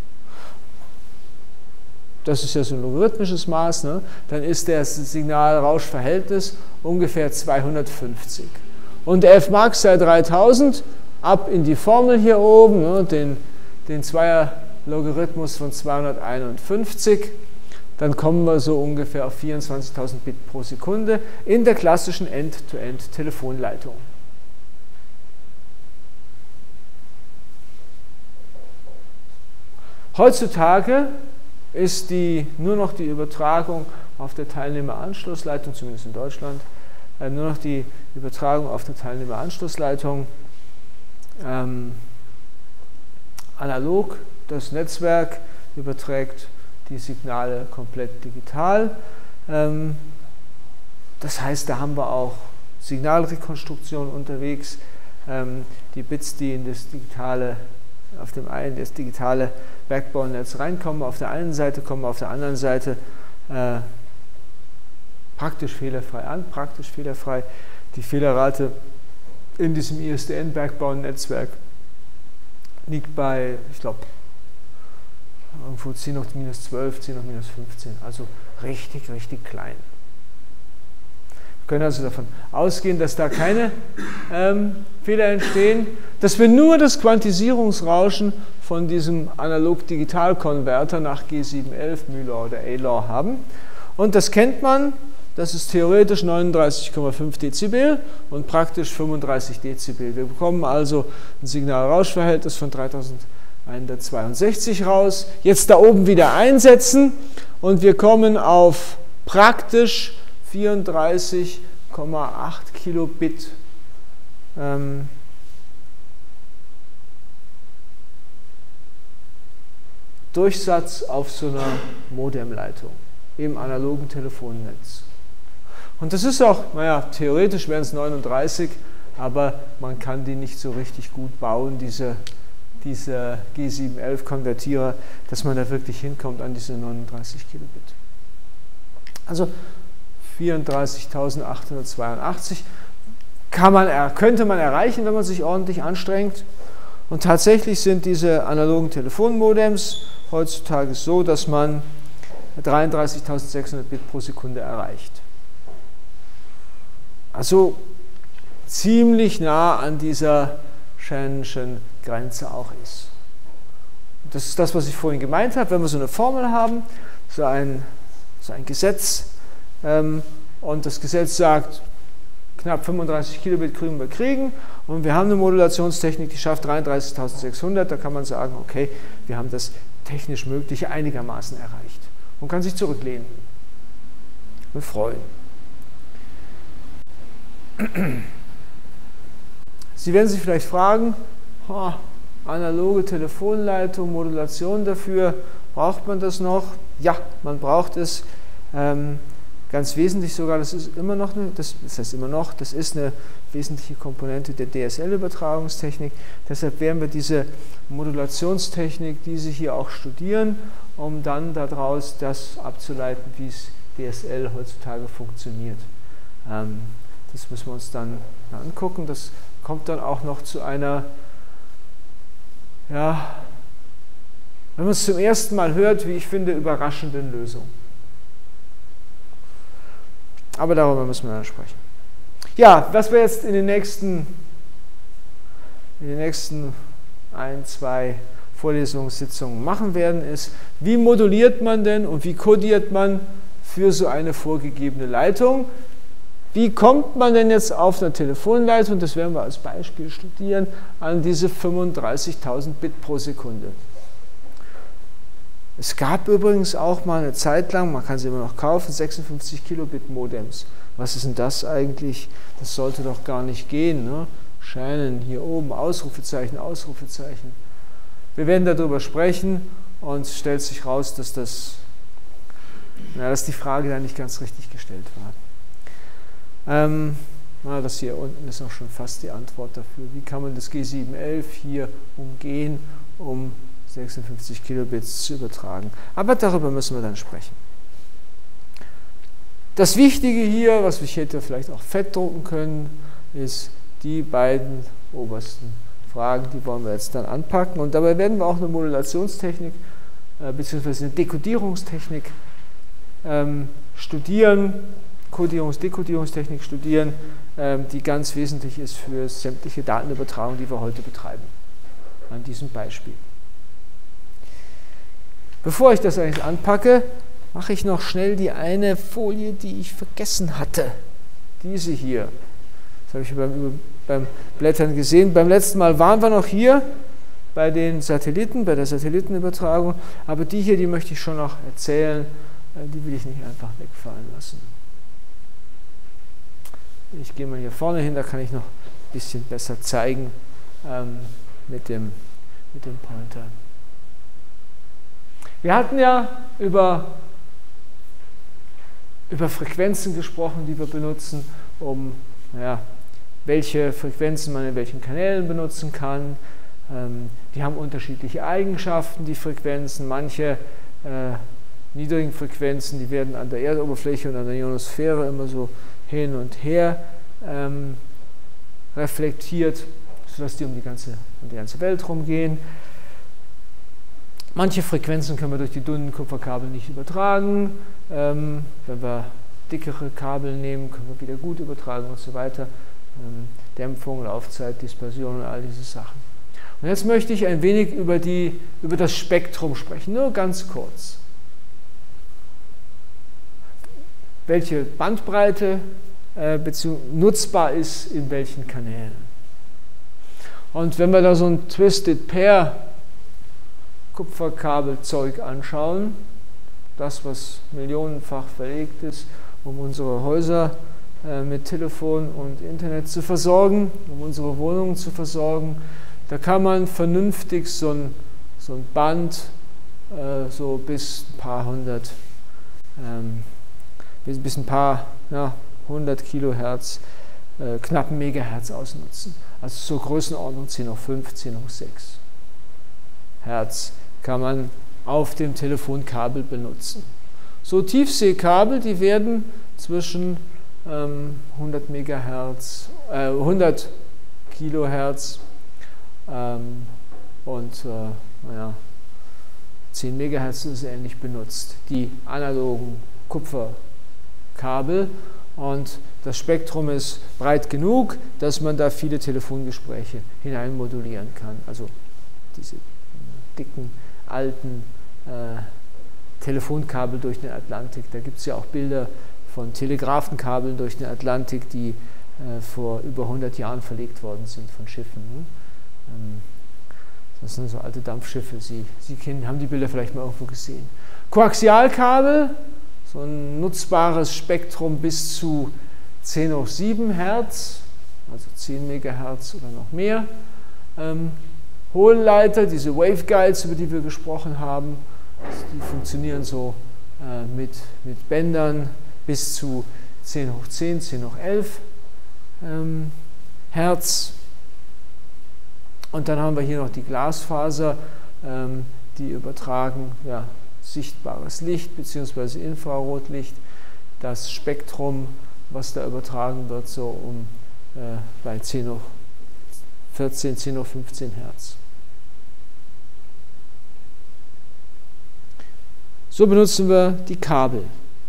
Das ist ja so ein logarithmisches Maß, ne? Dann ist das Signal-Rausch-Verhältnis ungefähr zweihundertfünfzig. Und der Fmax sei dreitausend, ab in die Formel hier oben, ne? den, den Zweier-Logarithmus von zweihunderteinundfünfzig, dann kommen wir so ungefähr auf vierundzwanzigtausend Bit pro Sekunde in der klassischen End-to-End-Telefonleitung. Heutzutage ist die, nur noch die Übertragung auf der Teilnehmeranschlussleitung, zumindest in Deutschland, äh, nur noch die Übertragung auf der Teilnehmeranschlussleitung ähm, analog. Das Netzwerk überträgt die Signale komplett digital. Ähm, das heißt, da haben wir auch Signalrekonstruktion unterwegs. Ähm, die Bits, die in das digitale, auf dem einen das digitale Backbone-Netz reinkommen, auf der einen Seite kommen auf der anderen Seite äh, praktisch fehlerfrei an, praktisch fehlerfrei. Die Fehlerrate in diesem I S D N-Backbone-Netzwerk liegt bei, ich glaube, irgendwo zehn hoch minus zwölf, zehn hoch minus fünfzehn, also richtig, richtig klein. Wir können also davon ausgehen, dass da keine ähm, Fehler entstehen, dass wir nur das Quantisierungsrauschen von diesem Analog-Digital-Konverter nach G sieben elf, Müller oder A-Law haben. Und das kennt man, das ist theoretisch neununddreißig Komma fünf Dezibel und praktisch fünfunddreißig Dezibel. Wir bekommen also ein Signal-Rausch-Verhältnis von dreitausendeinhundertzweiundsechzig raus. Jetzt da oben wieder einsetzen und wir kommen auf praktisch vierunddreißig Komma acht Kilobit ähm, Durchsatz auf so einer Modemleitung im analogen Telefonnetz. Und das ist auch, naja, theoretisch wären es neununddreißig, aber man kann die nicht so richtig gut bauen, diese, diese G sieben elf Konvertierer, dass man da wirklich hinkommt an diese neununddreißig Kilobit. Also vierunddreißigtausendachthundertzweiundachtzig kann man, könnte man erreichen, wenn man sich ordentlich anstrengt. Und tatsächlich sind diese analogen Telefonmodems heutzutage so, dass man dreiunddreißigtausendsechshundert Bit pro Sekunde erreicht. Also ziemlich nah an dieser Shannonschen Grenze auch ist. Das ist das, was ich vorhin gemeint habe, wenn wir so eine Formel haben, so ein, so ein Gesetz, ähm, und das Gesetz sagt, knapp fünfunddreißig Kilobit kriegen wir kriegen und wir haben eine Modulationstechnik, die schafft dreiunddreißigtausendsechshundert, da kann man sagen, okay, wir haben das technisch Mögliche einigermaßen erreicht und kann sich zurücklehnen und freuen. Sie werden sich vielleicht fragen, oh, analoge Telefonleitung, Modulation dafür, braucht man das noch? Ja, man braucht es. Ähm, Ganz wesentlich sogar, das ist immer noch eine, das, das heißt immer noch, das ist eine wesentliche Komponente der D S L-Übertragungstechnik. Deshalb werden wir diese Modulationstechnik, diese hier auch studieren, um dann daraus das abzuleiten, wie es D S L heutzutage funktioniert. Ähm, das müssen wir uns dann angucken. Das kommt dann auch noch zu einer, ja, wenn man es zum ersten Mal hört, wie ich finde, überraschenden Lösung. Aber darüber müssen wir dann sprechen. Ja, was wir jetzt in den nächsten, in den nächsten ein, zwei Vorlesungssitzungen machen werden, ist, wie moduliert man denn und wie kodiert man für so eine vorgegebene Leitung? Wie kommt man denn jetzt auf einer Telefonleitung, das werden wir als Beispiel studieren, an diese fünfunddreißigtausend Bit pro Sekunde? Es gab übrigens auch mal eine Zeit lang, man kann sie immer noch kaufen, sechsundfünfzig Kilobit Modems. Was ist denn das eigentlich? Das sollte doch gar nicht gehen. Ne? Shannon hier oben, Ausrufezeichen, Ausrufezeichen. Wir werden darüber sprechen und es stellt sich raus, dass, das, na, dass die Frage da nicht ganz richtig gestellt war. Ähm, na, das hier unten ist auch schon fast die Antwort dafür. Wie kann man das G sieben elf hier umgehen, um sechsundfünfzig Kilobits zu übertragen. Aber darüber müssen wir dann sprechen. Das Wichtige hier, was ich hätte vielleicht auch fett drucken können, ist die beiden obersten Fragen, die wollen wir jetzt dann anpacken. Und dabei werden wir auch eine Modulationstechnik äh, bzw. eine Dekodierungstechnik ähm, studieren, Kodierungs-, Dekodierungstechnik studieren, ähm, die ganz wesentlich ist für sämtliche Datenübertragung, die wir heute betreiben. An diesem Beispiel. Bevor ich das eigentlich anpacke, mache ich noch schnell die eine Folie, die ich vergessen hatte. Diese hier. Das habe ich beim, beim Blättern gesehen. Beim letzten Mal waren wir noch hier bei den Satelliten, bei der Satellitenübertragung. Aber die hier, die möchte ich schon noch erzählen. Die will ich nicht einfach wegfallen lassen. Ich gehe mal hier vorne hin, da kann ich noch ein bisschen besser zeigen ähm, mit dem, mit dem Pointer. Wir hatten ja über, über Frequenzen gesprochen, die wir benutzen, um, naja, welche Frequenzen man in welchen Kanälen benutzen kann. Ähm, die haben unterschiedliche Eigenschaften, die Frequenzen. Manche äh, niedrigen Frequenzen, die werden an der Erdoberfläche und an der Ionosphäre immer so hin und her ähm, reflektiert, sodass die um die ganze, um die ganze Welt rumgehen. Manche Frequenzen können wir durch die dünnen Kupferkabel nicht übertragen. Ähm, wenn wir dickere Kabel nehmen, können wir wieder gut übertragen und so weiter. Ähm, Dämpfung, Laufzeit, Dispersion und all diese Sachen. Und jetzt möchte ich ein wenig über, die, über das Spektrum sprechen, nur ganz kurz. Welche Bandbreite äh, nutzbar ist in welchen Kanälen. Und wenn wir da so ein Twisted Pair Kupferkabelzeug anschauen, das, was millionenfach verlegt ist, um unsere Häuser äh, mit Telefon und Internet zu versorgen, um unsere Wohnungen zu versorgen, da kann man vernünftig so ein, so ein Band äh, so bis ein paar hundert, ähm, bis, bis ein paar ja, hundert Kilohertz, äh, knapp Megahertz ausnutzen. Also so Größenordnung zehn hoch fünf, zehn hoch sechs Hertz kann man auf dem Telefonkabel benutzen. So Tiefseekabel, die werden zwischen ähm, hundert Megahertz, äh, hundert Kilohertz ähm, und äh, naja, zehn Megahertz ist ähnlich benutzt. Die analogen Kupferkabel, und das Spektrum ist breit genug, dass man da viele Telefongespräche hineinmodulieren kann. Also diese dicken, alten äh, Telefonkabel durch den Atlantik. Da gibt es ja auch Bilder von Telegrafenkabeln durch den Atlantik, die äh, vor über hundert Jahren verlegt worden sind von Schiffen. Ne? Ähm, das sind so alte Dampfschiffe. Sie, Sie kennen, haben die Bilder vielleicht mal irgendwo gesehen. Koaxialkabel, so ein nutzbares Spektrum bis zu zehn hoch sieben Hertz, also zehn Megahertz oder noch mehr. Ähm, Hohlleiter, diese Waveguides, über die wir gesprochen haben, die funktionieren so äh, mit, mit Bändern bis zu zehn hoch zehn, zehn hoch elf ähm, Hertz. Und dann haben wir hier noch die Glasfaser, ähm, die übertragen ja, sichtbares Licht bzw. Infrarotlicht. Das Spektrum, was da übertragen wird, so um äh, bei zehn hoch vierzehn, zehn hoch fünfzehn Hertz. So benutzen wir die Kabel.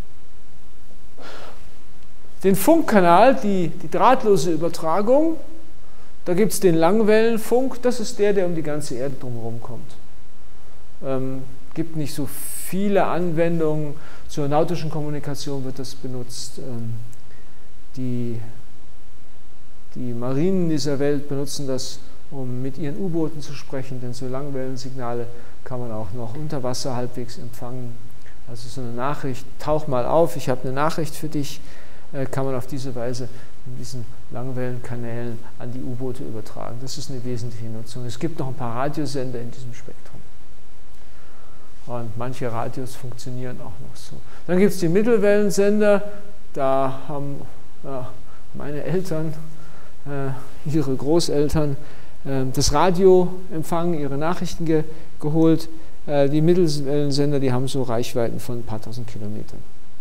Den Funkkanal, die, die drahtlose Übertragung, da gibt es den Langwellenfunk, das ist der, der um die ganze Erde drumherum kommt. Ähm, gibt nicht so viele Anwendungen, zur nautischen Kommunikation wird das benutzt. Ähm, die, die Marinen dieser Welt benutzen das, um mit ihren U-Booten zu sprechen, denn so Langwellensignale kann man auch noch unter Wasser halbwegs empfangen. Also so eine Nachricht, tauch mal auf, ich habe eine Nachricht für dich, äh, kann man auf diese Weise in diesen Langwellenkanälen an die U-Boote übertragen. Das ist eine wesentliche Nutzung. Es gibt noch ein paar Radiosender in diesem Spektrum. Und manche Radios funktionieren auch noch so. Dann gibt es die Mittelwellensender, da haben ja, meine Eltern, äh, ihre Großeltern äh, das Radio empfangen, ihre Nachrichten ge geholt. Äh, die Mittelwellensender, die haben so Reichweiten von ein paar tausend Kilometern.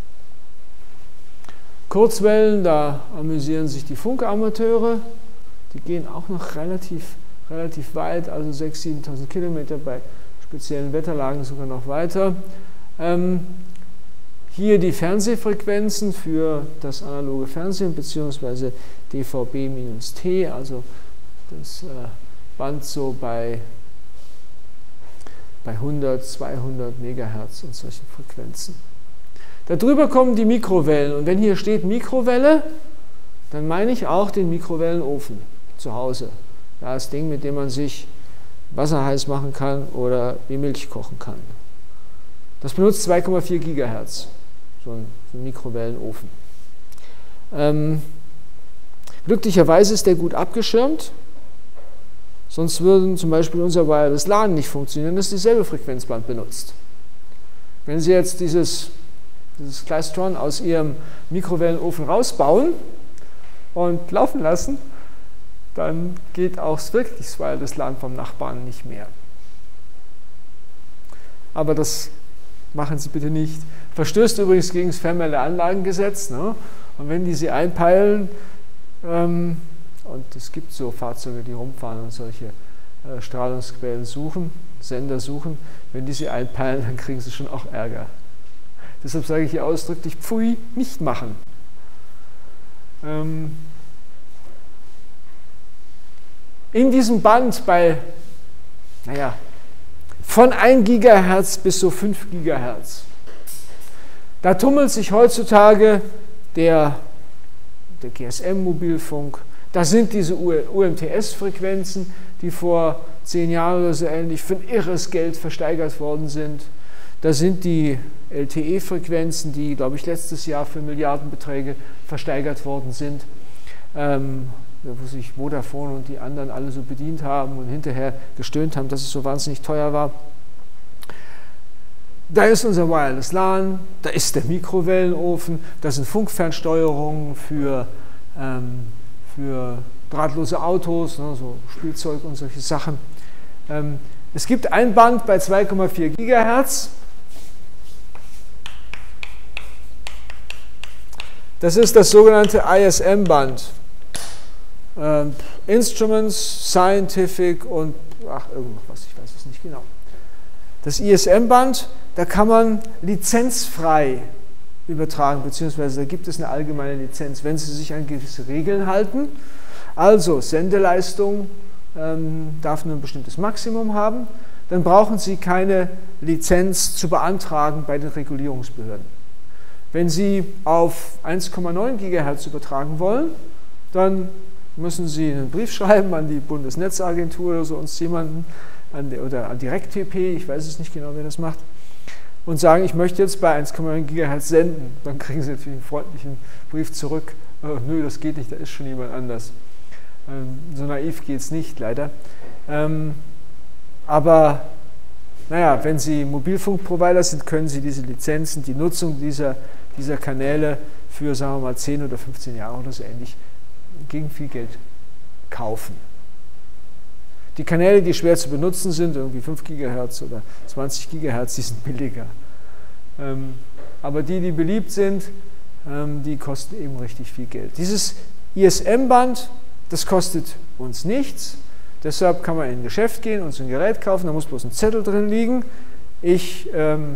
Kurzwellen, da amüsieren sich die Funkamateure, die gehen auch noch relativ, relativ weit, also sechstausend, siebentausend Kilometer, bei speziellen Wetterlagen sogar noch weiter. Ähm, hier die Fernsehfrequenzen für das analoge Fernsehen bzw. D V B T, also das äh, Band so bei, bei hundert, zweihundert Megahertz und solchen Frequenzen. Darüber kommen die Mikrowellen, und wenn hier steht Mikrowelle, dann meine ich auch den Mikrowellenofen zu Hause. Das Ding, mit dem man sich Wasser heiß machen kann oder die Milch kochen kann. Das benutzt zwei Komma vier Gigahertz, so ein, so ein Mikrowellenofen. Ähm, glücklicherweise ist der gut abgeschirmt, sonst würden zum Beispiel unser Wireless LAN nicht funktionieren, das dieselbe Frequenzband benutzt. Wenn Sie jetzt dieses, dieses Klystron aus Ihrem Mikrowellenofen rausbauen und laufen lassen, dann geht auch wirklich das Wireless LAN vom Nachbarn nicht mehr. Aber das machen Sie bitte nicht. Verstößt übrigens gegen das Fernmeldeanlagengesetz. Ne? Und wenn die Sie einpeilen, ähm, und es gibt so Fahrzeuge, die rumfahren und solche äh, Strahlungsquellen suchen, Sender suchen, wenn die Sie einpeilen, dann kriegen Sie schon auch Ärger. Deshalb sage ich hier ausdrücklich, pfui, nicht machen. Ähm in diesem Band bei, naja, von ein Gigahertz bis so fünf Gigahertz, da tummelt sich heutzutage der, der G S M-Mobilfunk. Da sind diese U M T S-Frequenzen, die vor zehn Jahren oder so ähnlich für ein irres Geld versteigert worden sind. Da sind die L T E-Frequenzen, die, glaube ich, letztes Jahr für Milliardenbeträge versteigert worden sind, ähm, wo sich Vodafone und die anderen alle so bedient haben und hinterher gestöhnt haben, dass es so wahnsinnig teuer war. Da ist unser Wireless LAN, da ist der Mikrowellenofen, da sind Funkfernsteuerungen für, ähm, für drahtlose Autos, ne, so Spielzeug und solche Sachen. Ähm, es gibt ein Band bei zwei Komma vier Gigahertz. Das ist das sogenannte I S M-Band. Ähm, Instruments, Scientific und ach, irgendwas, ich weiß es nicht genau. Das I S M-Band, da kann man lizenzfrei übertragen, beziehungsweise da gibt es eine allgemeine Lizenz, wenn Sie sich an gewisse Regeln halten. Also Sendeleistung ähm, darf nur ein bestimmtes Maximum haben, dann brauchen Sie keine Lizenz zu beantragen bei den Regulierungsbehörden. Wenn Sie auf eins Komma neun Gigahertz übertragen wollen, dann müssen Sie einen Brief schreiben an die Bundesnetzagentur oder so, uns jemanden, an die, oder an DirectTP, ich weiß es nicht genau, wer das macht, und sagen, ich möchte jetzt bei eins Komma neun Gigahertz senden. Dann kriegen Sie natürlich einen freundlichen Brief zurück, oh, nö, das geht nicht, da ist schon jemand anders. Ähm, so naiv geht es nicht, leider. Ähm, aber naja, wenn Sie Mobilfunkprovider sind, können Sie diese Lizenzen, die Nutzung dieser, dieser Kanäle für, sagen wir mal, zehn oder fünfzehn Jahre oder so ähnlich gegen viel Geld kaufen. Die Kanäle, die schwer zu benutzen sind, irgendwie fünf Gigahertz oder zwanzig Gigahertz, die sind billiger. Ähm, aber die, die beliebt sind, ähm, die kosten eben richtig viel Geld. Dieses I S M-Band, das kostet uns nichts. Deshalb kann man in ein Geschäft gehen und so ein Gerät kaufen, da muss bloß ein Zettel drin liegen. Ich, ähm,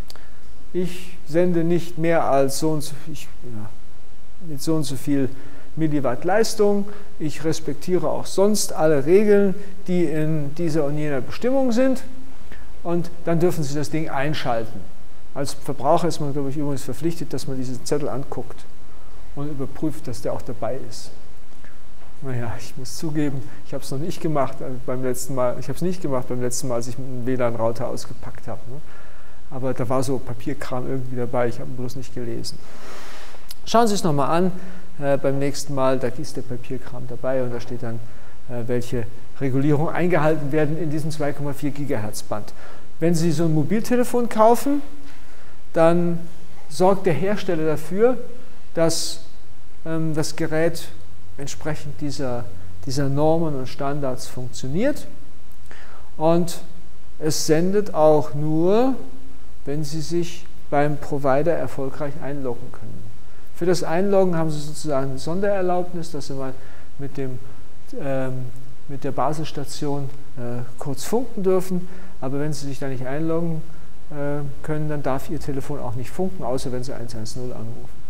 ich sende nicht mehr als so und so, ich, ja, mit so und so viel Milliwatt Leistung. Ich respektiere auch sonst alle Regeln, die in dieser und jener Bestimmung sind. Und dann dürfen Sie das Ding einschalten. Als Verbraucher ist man, glaube ich, übrigens verpflichtet, dass man diesen Zettel anguckt und überprüft, dass der auch dabei ist. Naja, ich muss zugeben, ich habe es noch nicht gemacht beim letzten Mal. Ich habe es nicht gemacht beim letzten Mal, als ich einen W L A N-Router ausgepackt habe. Ne? Aber da war so Papierkram irgendwie dabei, ich habe ihn bloß nicht gelesen. Schauen Sie es nochmal an. Äh, beim nächsten Mal, da ist der Papierkram dabei und da steht dann, äh, welche Regulierungen eingehalten werden in diesem zwei Komma vier Gigahertz Band. Wenn Sie so ein Mobiltelefon kaufen, dann sorgt der Hersteller dafür, dass ähm, das Gerät entsprechend dieser, dieser Normen und Standards funktioniert, und es sendet auch nur, wenn Sie sich beim Provider erfolgreich einloggen können. Für das Einloggen haben Sie sozusagen eine Sondererlaubnis, dass Sie mal mit, dem, ähm, mit der Basisstation äh, kurz funken dürfen, aber wenn Sie sich da nicht einloggen äh, können, dann darf Ihr Telefon auch nicht funken, außer wenn Sie eins eins null anrufen.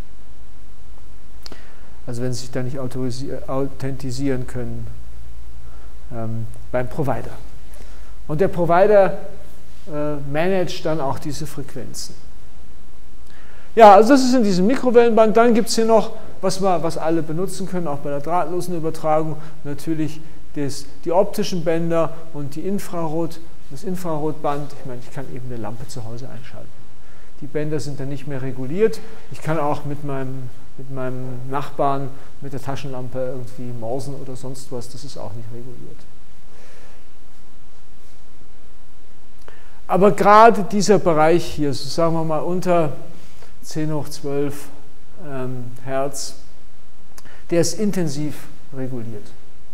Also wenn Sie sich da nicht authentisieren können ähm, beim Provider. Und der Provider äh, managt dann auch diese Frequenzen. Ja, also das ist in diesem Mikrowellenband. Dann gibt es hier noch, was, wir, was alle benutzen können, auch bei der drahtlosen Übertragung, natürlich das, die optischen Bänder und die Infrarot, das Infrarotband. Ich meine, ich kann eben eine Lampe zu Hause einschalten. Die Bänder sind dann nicht mehr reguliert. Ich kann auch mit meinem mit meinem Nachbarn mit der Taschenlampe irgendwie morsen oder sonst was, das ist auch nicht reguliert. Aber gerade dieser Bereich hier, so sagen wir mal unter zehn hoch zwölf ähm, Hertz, der ist intensiv reguliert.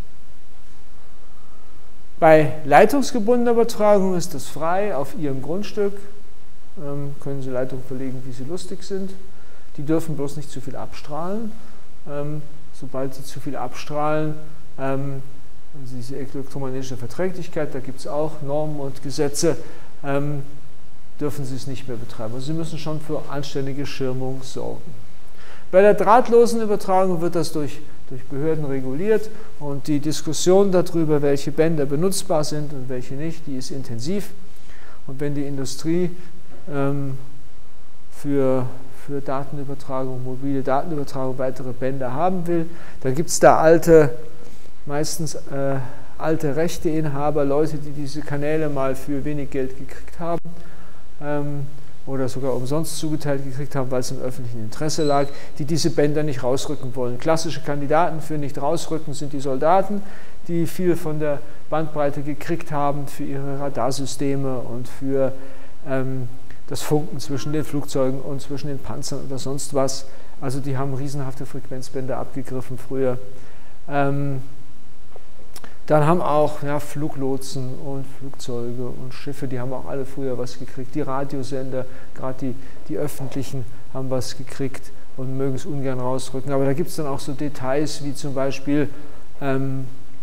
Bei leitungsgebundener Übertragung ist das frei auf Ihrem Grundstück, ähm, können Sie Leitungen verlegen, wie Sie lustig sind. Die dürfen bloß nicht zu viel abstrahlen. Ähm, sobald sie zu viel abstrahlen, ähm, also diese elektromagnetische Verträglichkeit, da gibt es auch Normen und Gesetze, ähm, dürfen Sie es nicht mehr betreiben. Also Sie müssen schon für anständige Schirmung sorgen. Bei der drahtlosen Übertragung wird das durch, durch Behörden reguliert und die Diskussion darüber, welche Bänder benutzbar sind und welche nicht, die ist intensiv. Und wenn die Industrie ähm, für, für Datenübertragung, mobile Datenübertragung weitere Bänder haben will, dann gibt es da alte, meistens äh, alte Rechteinhaber, Leute, die diese Kanäle mal für wenig Geld gekriegt haben ähm, oder sogar umsonst zugeteilt gekriegt haben, weil es im öffentlichen Interesse lag, die diese Bänder nicht rausrücken wollen. Klassische Kandidaten für nicht rausrücken sind die Soldaten, die viel von der Bandbreite gekriegt haben für ihre Radarsysteme und für ähm, das Funken zwischen den Flugzeugen und zwischen den Panzern oder sonst was. Also die haben riesenhafte Frequenzbänder abgegriffen früher. Ähm, Dann haben auch ja, Fluglotsen und Flugzeuge und Schiffe, die haben auch alle früher was gekriegt. Die Radiosender, gerade die, die öffentlichen, haben was gekriegt und mögen es ungern rausrücken. Aber da gibt es dann auch so Details wie zum Beispiel ähm,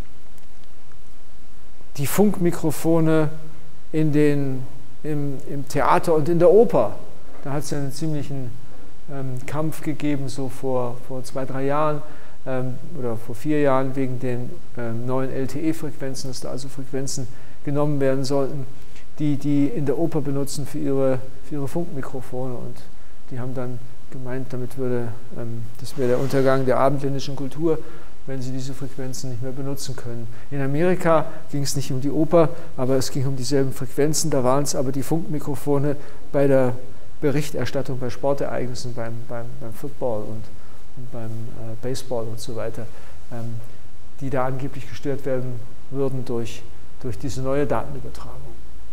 die Funkmikrofone in den, im, im Theater und in der Oper. Da hat es einen ziemlichen ähm, Kampf gegeben, so vor, vor zwei, drei Jahren. Oder vor vier Jahren wegen den ähm, neuen L T E-Frequenzen, dass da also Frequenzen genommen werden sollten, die die in der Oper benutzen für ihre, für ihre Funkmikrofone. Und die haben dann gemeint, damit würde, ähm, das wäre der Untergang der abendländischen Kultur, wenn sie diese Frequenzen nicht mehr benutzen können. In Amerika ging es nicht um die Oper, aber es ging um dieselben Frequenzen. Da waren es aber die Funkmikrofone bei der Berichterstattung bei Sportereignissen, beim, beim, beim Football und und beim äh, Baseball und so weiter, ähm, die da angeblich gestört werden würden durch, durch diese neue Datenübertragung.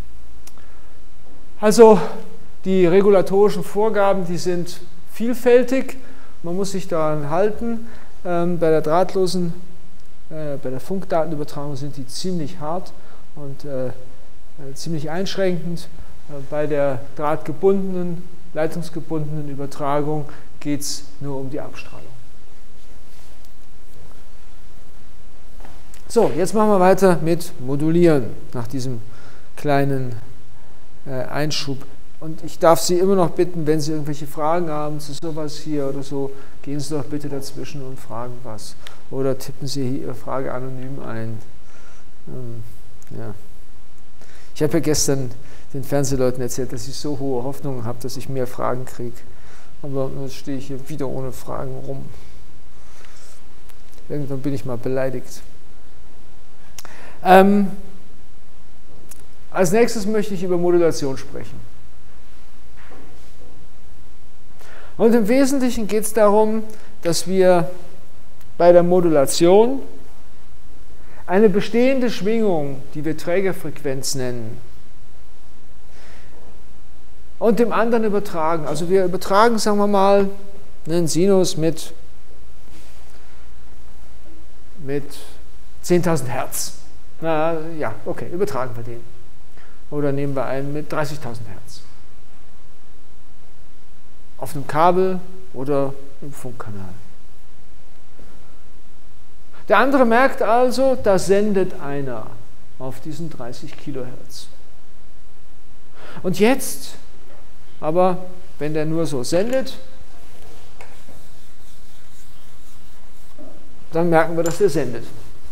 Also die regulatorischen Vorgaben, die sind vielfältig, man muss sich daran halten. Ähm, bei der drahtlosen, äh, bei der Funkdatenübertragung sind die ziemlich hart und äh, äh, ziemlich einschränkend. Äh, bei der drahtgebundenen, leitungsgebundenen Übertragung geht es nur um die Abstrahlung. So, jetzt machen wir weiter mit Modulieren, nach diesem kleinen äh, Einschub. Und ich darf Sie immer noch bitten, wenn Sie irgendwelche Fragen haben zu sowas hier oder so, gehen Sie doch bitte dazwischen und fragen was. Oder tippen Sie hier Ihre Frage anonym ein. Ähm, ja. Ich habe ja gestern den Fernsehleuten erzählt, dass ich so hohe Hoffnungen habe, dass ich mehr Fragen kriege. Aber jetzt stehe ich hier wieder ohne Fragen rum. Irgendwann bin ich mal beleidigt. Ähm, als nächstes möchte ich über Modulation sprechen. Und im Wesentlichen geht es darum, dass wir bei der Modulation eine bestehende Schwingung, die wir Trägerfrequenz nennen, und dem anderen übertragen. Also wir übertragen, sagen wir mal, einen Sinus mit, mit zehntausend Hertz. Na ja, okay, übertragen wir den. Oder nehmen wir einen mit dreißigtausend Hertz. Auf einem Kabel oder im Funkkanal. Der andere merkt also, da sendet einer auf diesen dreißig Kilohertz. Und jetzt, aber wenn der nur so sendet, dann merken wir, dass der sendet.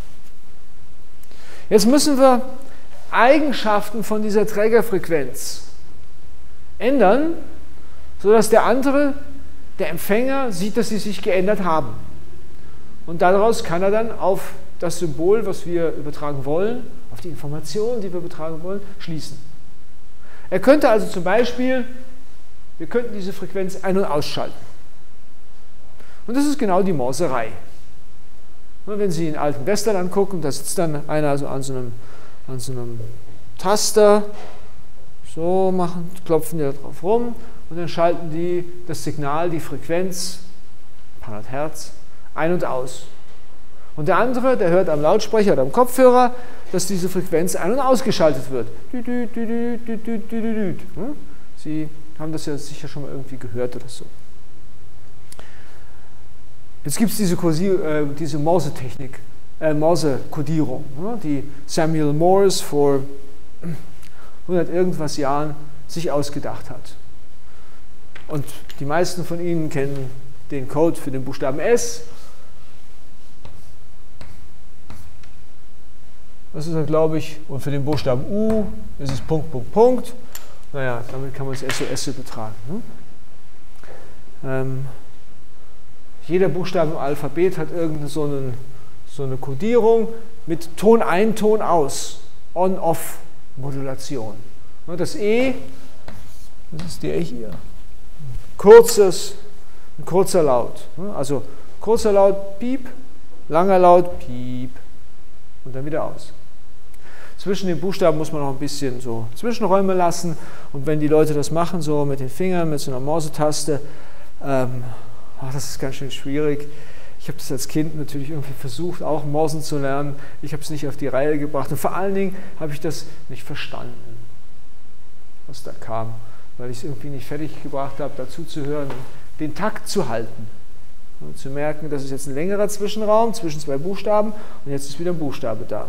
Jetzt müssen wir Eigenschaften von dieser Trägerfrequenz ändern, sodass der andere, der Empfänger, sieht, dass sie sich geändert haben. Und daraus kann er dann auf das Symbol, was wir übertragen wollen, auf die Information, die wir übertragen wollen, schließen. Er könnte also zum Beispiel, wir könnten diese Frequenz ein- und ausschalten. Und das ist genau die Morserei. Und wenn Sie einen alten Western angucken, da sitzt dann einer also an so einem, an so einem Taster, so machen, klopfen die da drauf rum und dann schalten die das Signal, die Frequenz, ein paar hundert Hertz, ein- und aus. Und der andere, der hört am Lautsprecher oder am Kopfhörer, dass diese Frequenz ein- und ausgeschaltet wird. Sie haben das ja sicher schon mal irgendwie gehört oder so. Jetzt gibt es diese, äh, diese Morse-Technik, äh, Morse-Kodierung, ne, die Samuel Morse vor hundert irgendwas Jahren sich ausgedacht hat. Und die meisten von Ihnen kennen den Code für den Buchstaben S. Das ist, glaube ich, und für den Buchstaben U ist es Punkt, Punkt, Punkt. Naja, damit kann man das S O S übertragen. Ne? Ähm, jeder Buchstabe im Alphabet hat irgendeine so, einen, so eine Codierung mit Ton ein, Ton aus. On-Off-Modulation. Das E, das ist der hier. Kurzes, ein kurzer Laut. Also kurzer Laut, Piep, langer Laut, Piep. Und dann wieder aus. Zwischen den Buchstaben muss man noch ein bisschen so Zwischenräume lassen. Und wenn die Leute das machen, so mit den Fingern, mit so einer Morsetaste, ähm, ach, das ist ganz schön schwierig. Ich habe das als Kind natürlich irgendwie versucht, auch Morsen zu lernen. Ich habe es nicht auf die Reihe gebracht. Und vor allen Dingen habe ich das nicht verstanden, was da kam. Weil ich es irgendwie nicht fertig gebracht habe, dazu zu hören und den Takt zu halten. Und zu merken, das ist jetzt ein längerer Zwischenraum zwischen zwei Buchstaben und jetzt ist wieder ein Buchstabe da.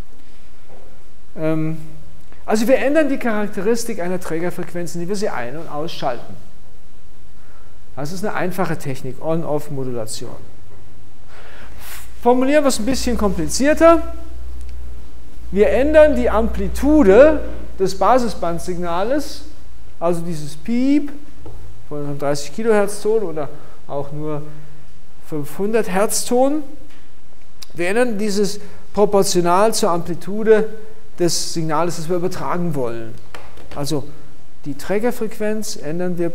Ähm, also wir ändern die Charakteristik einer Trägerfrequenz, indem wir sie ein- und ausschalten. Das ist eine einfache Technik, On-Off-Modulation. Formulieren wir es ein bisschen komplizierter. Wir ändern die Amplitude des Basisbandsignales, also dieses Piep von einem dreißig Kilohertz Ton oder auch nur fünfhundert Hertz Ton. Wir ändern dieses proportional zur Amplitude des Signales, das wir übertragen wollen. Also die Trägerfrequenz ändern wir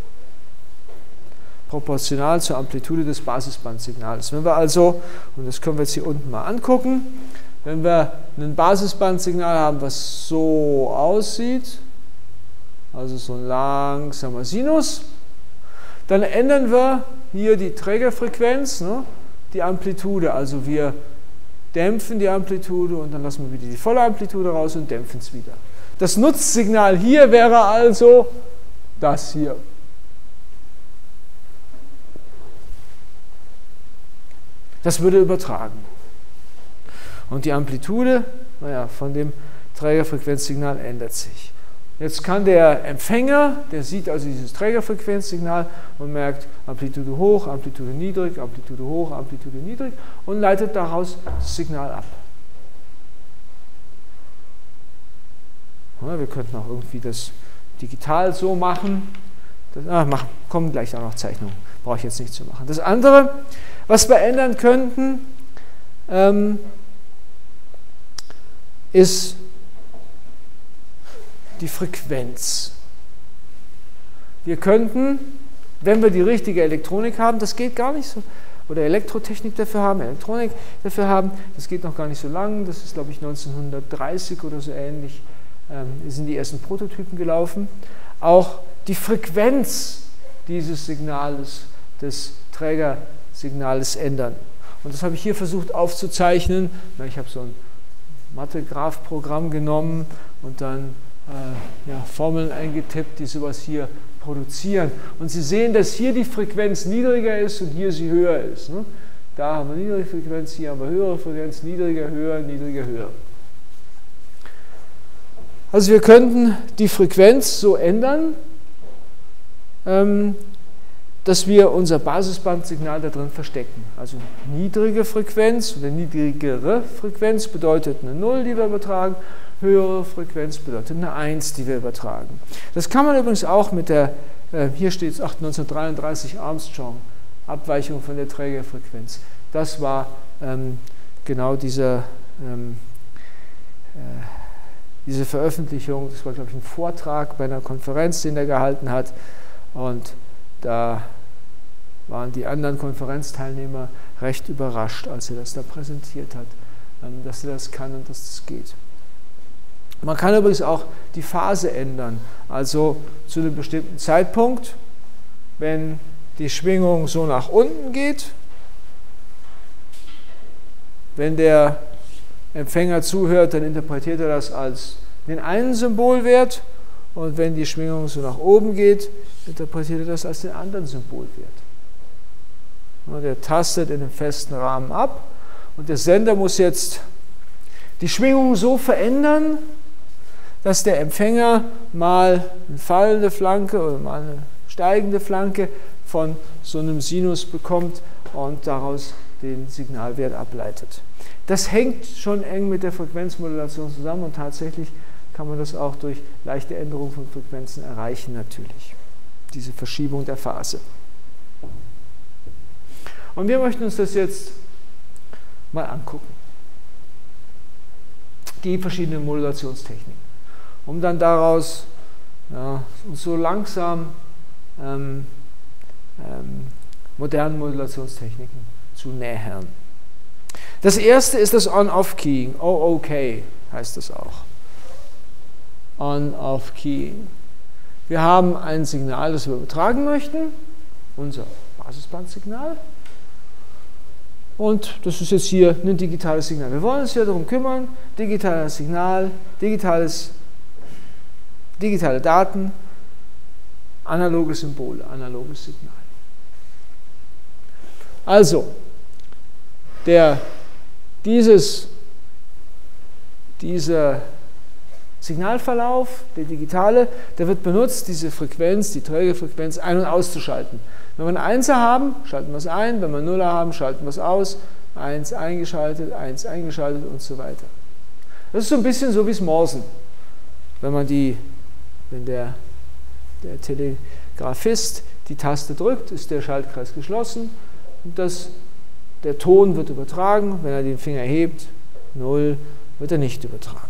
proportional zur Amplitude des Basisbandsignals. Wenn wir also, und das können wir jetzt hier unten mal angucken, wenn wir ein Basisbandsignal haben, was so aussieht, also so ein langsamer Sinus, dann ändern wir hier die Trägerfrequenz, ne, die Amplitude, also wir dämpfen die Amplitude und dann lassen wir wieder die volle Amplitude raus und dämpfen es wieder. Das Nutzsignal hier wäre also das hier. Das würde übertragen. Und die Amplitude, naja, von dem Trägerfrequenzsignal ändert sich. Jetzt kann der Empfänger, der sieht also dieses Trägerfrequenzsignal und merkt Amplitude hoch, Amplitude niedrig, Amplitude hoch, Amplitude niedrig und leitet daraus das Signal ab. Ja, wir könnten auch irgendwie das digital so machen. Das, ah, machen, kommen gleich auch noch Zeichnungen, brauche ich jetzt nicht zu machen. Das andere, was wir ändern könnten, ähm, ist die Frequenz. Wir könnten, wenn wir die richtige Elektronik haben, das geht gar nicht so, oder Elektrotechnik dafür haben, Elektronik dafür haben, das geht noch gar nicht so lang, das ist glaube ich neunzehnhundertdreißig oder so ähnlich, ähm, sind die ersten Prototypen gelaufen, auch die Frequenz dieses Signales, des Trägersignales ändern. Und das habe ich hier versucht aufzuzeichnen. Ich habe so ein Mathe-Graph-Programm genommen und dann äh, ja, Formeln eingetippt, die sowas hier produzieren. Und Sie sehen, dass hier die Frequenz niedriger ist und hier sie höher ist. Ne? Da haben wir niedrige Frequenz, hier haben wir höhere Frequenz, niedriger, höher, niedriger, höher. Also wir könnten die Frequenz so ändern, ähm, dass wir unser Basisbandsignal da drin verstecken. Also niedrige Frequenz oder niedrigere Frequenz bedeutet eine null, die wir übertragen, höhere Frequenz bedeutet eine eins, die wir übertragen. Das kann man übrigens auch mit der, äh, hier steht es neunzehnhundertdreiunddreißig Armstrong, Abweichung von der Trägerfrequenz. Das war ähm, genau dieser, ähm, äh, diese Veröffentlichung, das war glaube ich ein Vortrag bei einer Konferenz, den er gehalten hat, und da waren die anderen Konferenzteilnehmer recht überrascht, als er das da präsentiert hat, dass er das kann und dass das geht. Man kann übrigens auch die Phase ändern, also zu einem bestimmten Zeitpunkt, wenn die Schwingung so nach unten geht, wenn der Empfänger zuhört, dann interpretiert er das als den einen Symbolwert, und wenn die Schwingung so nach oben geht, interpretiert er das als den anderen Symbolwert. Und er tastet in einem festen Rahmen ab und der Sender muss jetzt die Schwingung so verändern, dass der Empfänger mal eine fallende Flanke oder mal eine steigende Flanke von so einem Sinus bekommt und daraus den Signalwert ableitet. Das hängt schon eng mit der Frequenzmodulation zusammen und tatsächlich kann man das auch durch leichte Änderung von Frequenzen erreichen natürlich, diese Verschiebung der Phase. Und wir möchten uns das jetzt mal angucken, die verschiedenen Modulationstechniken, um dann daraus ja, uns so langsam ähm, ähm, modernen Modulationstechniken zu nähern. Das erste ist das On-Off-Keying, O O K heißt das auch. On-Off-Keying. Wir haben ein Signal, das wir übertragen möchten, unser Basisbandsignal. Und das ist jetzt hier ein digitales Signal. Wir wollen uns hier darum kümmern, digitales Signal, digitales, digitale Daten, analoge Symbole, analoges Signal. Also, der, dieses, dieser Signalverlauf, der digitale, der wird benutzt, diese Frequenz, die Trägerfrequenz ein- und auszuschalten. Wenn wir einen Einser haben, schalten wir es ein, wenn wir einen Nuller haben, schalten wir es aus, eins eingeschaltet, eins eingeschaltet und so weiter. Das ist so ein bisschen so wie das Morsen. Wenn man die, wenn der, der Telegrafist die Taste drückt, ist der Schaltkreis geschlossen und das, der Ton wird übertragen. Wenn er den Finger hebt, null, wird er nicht übertragen.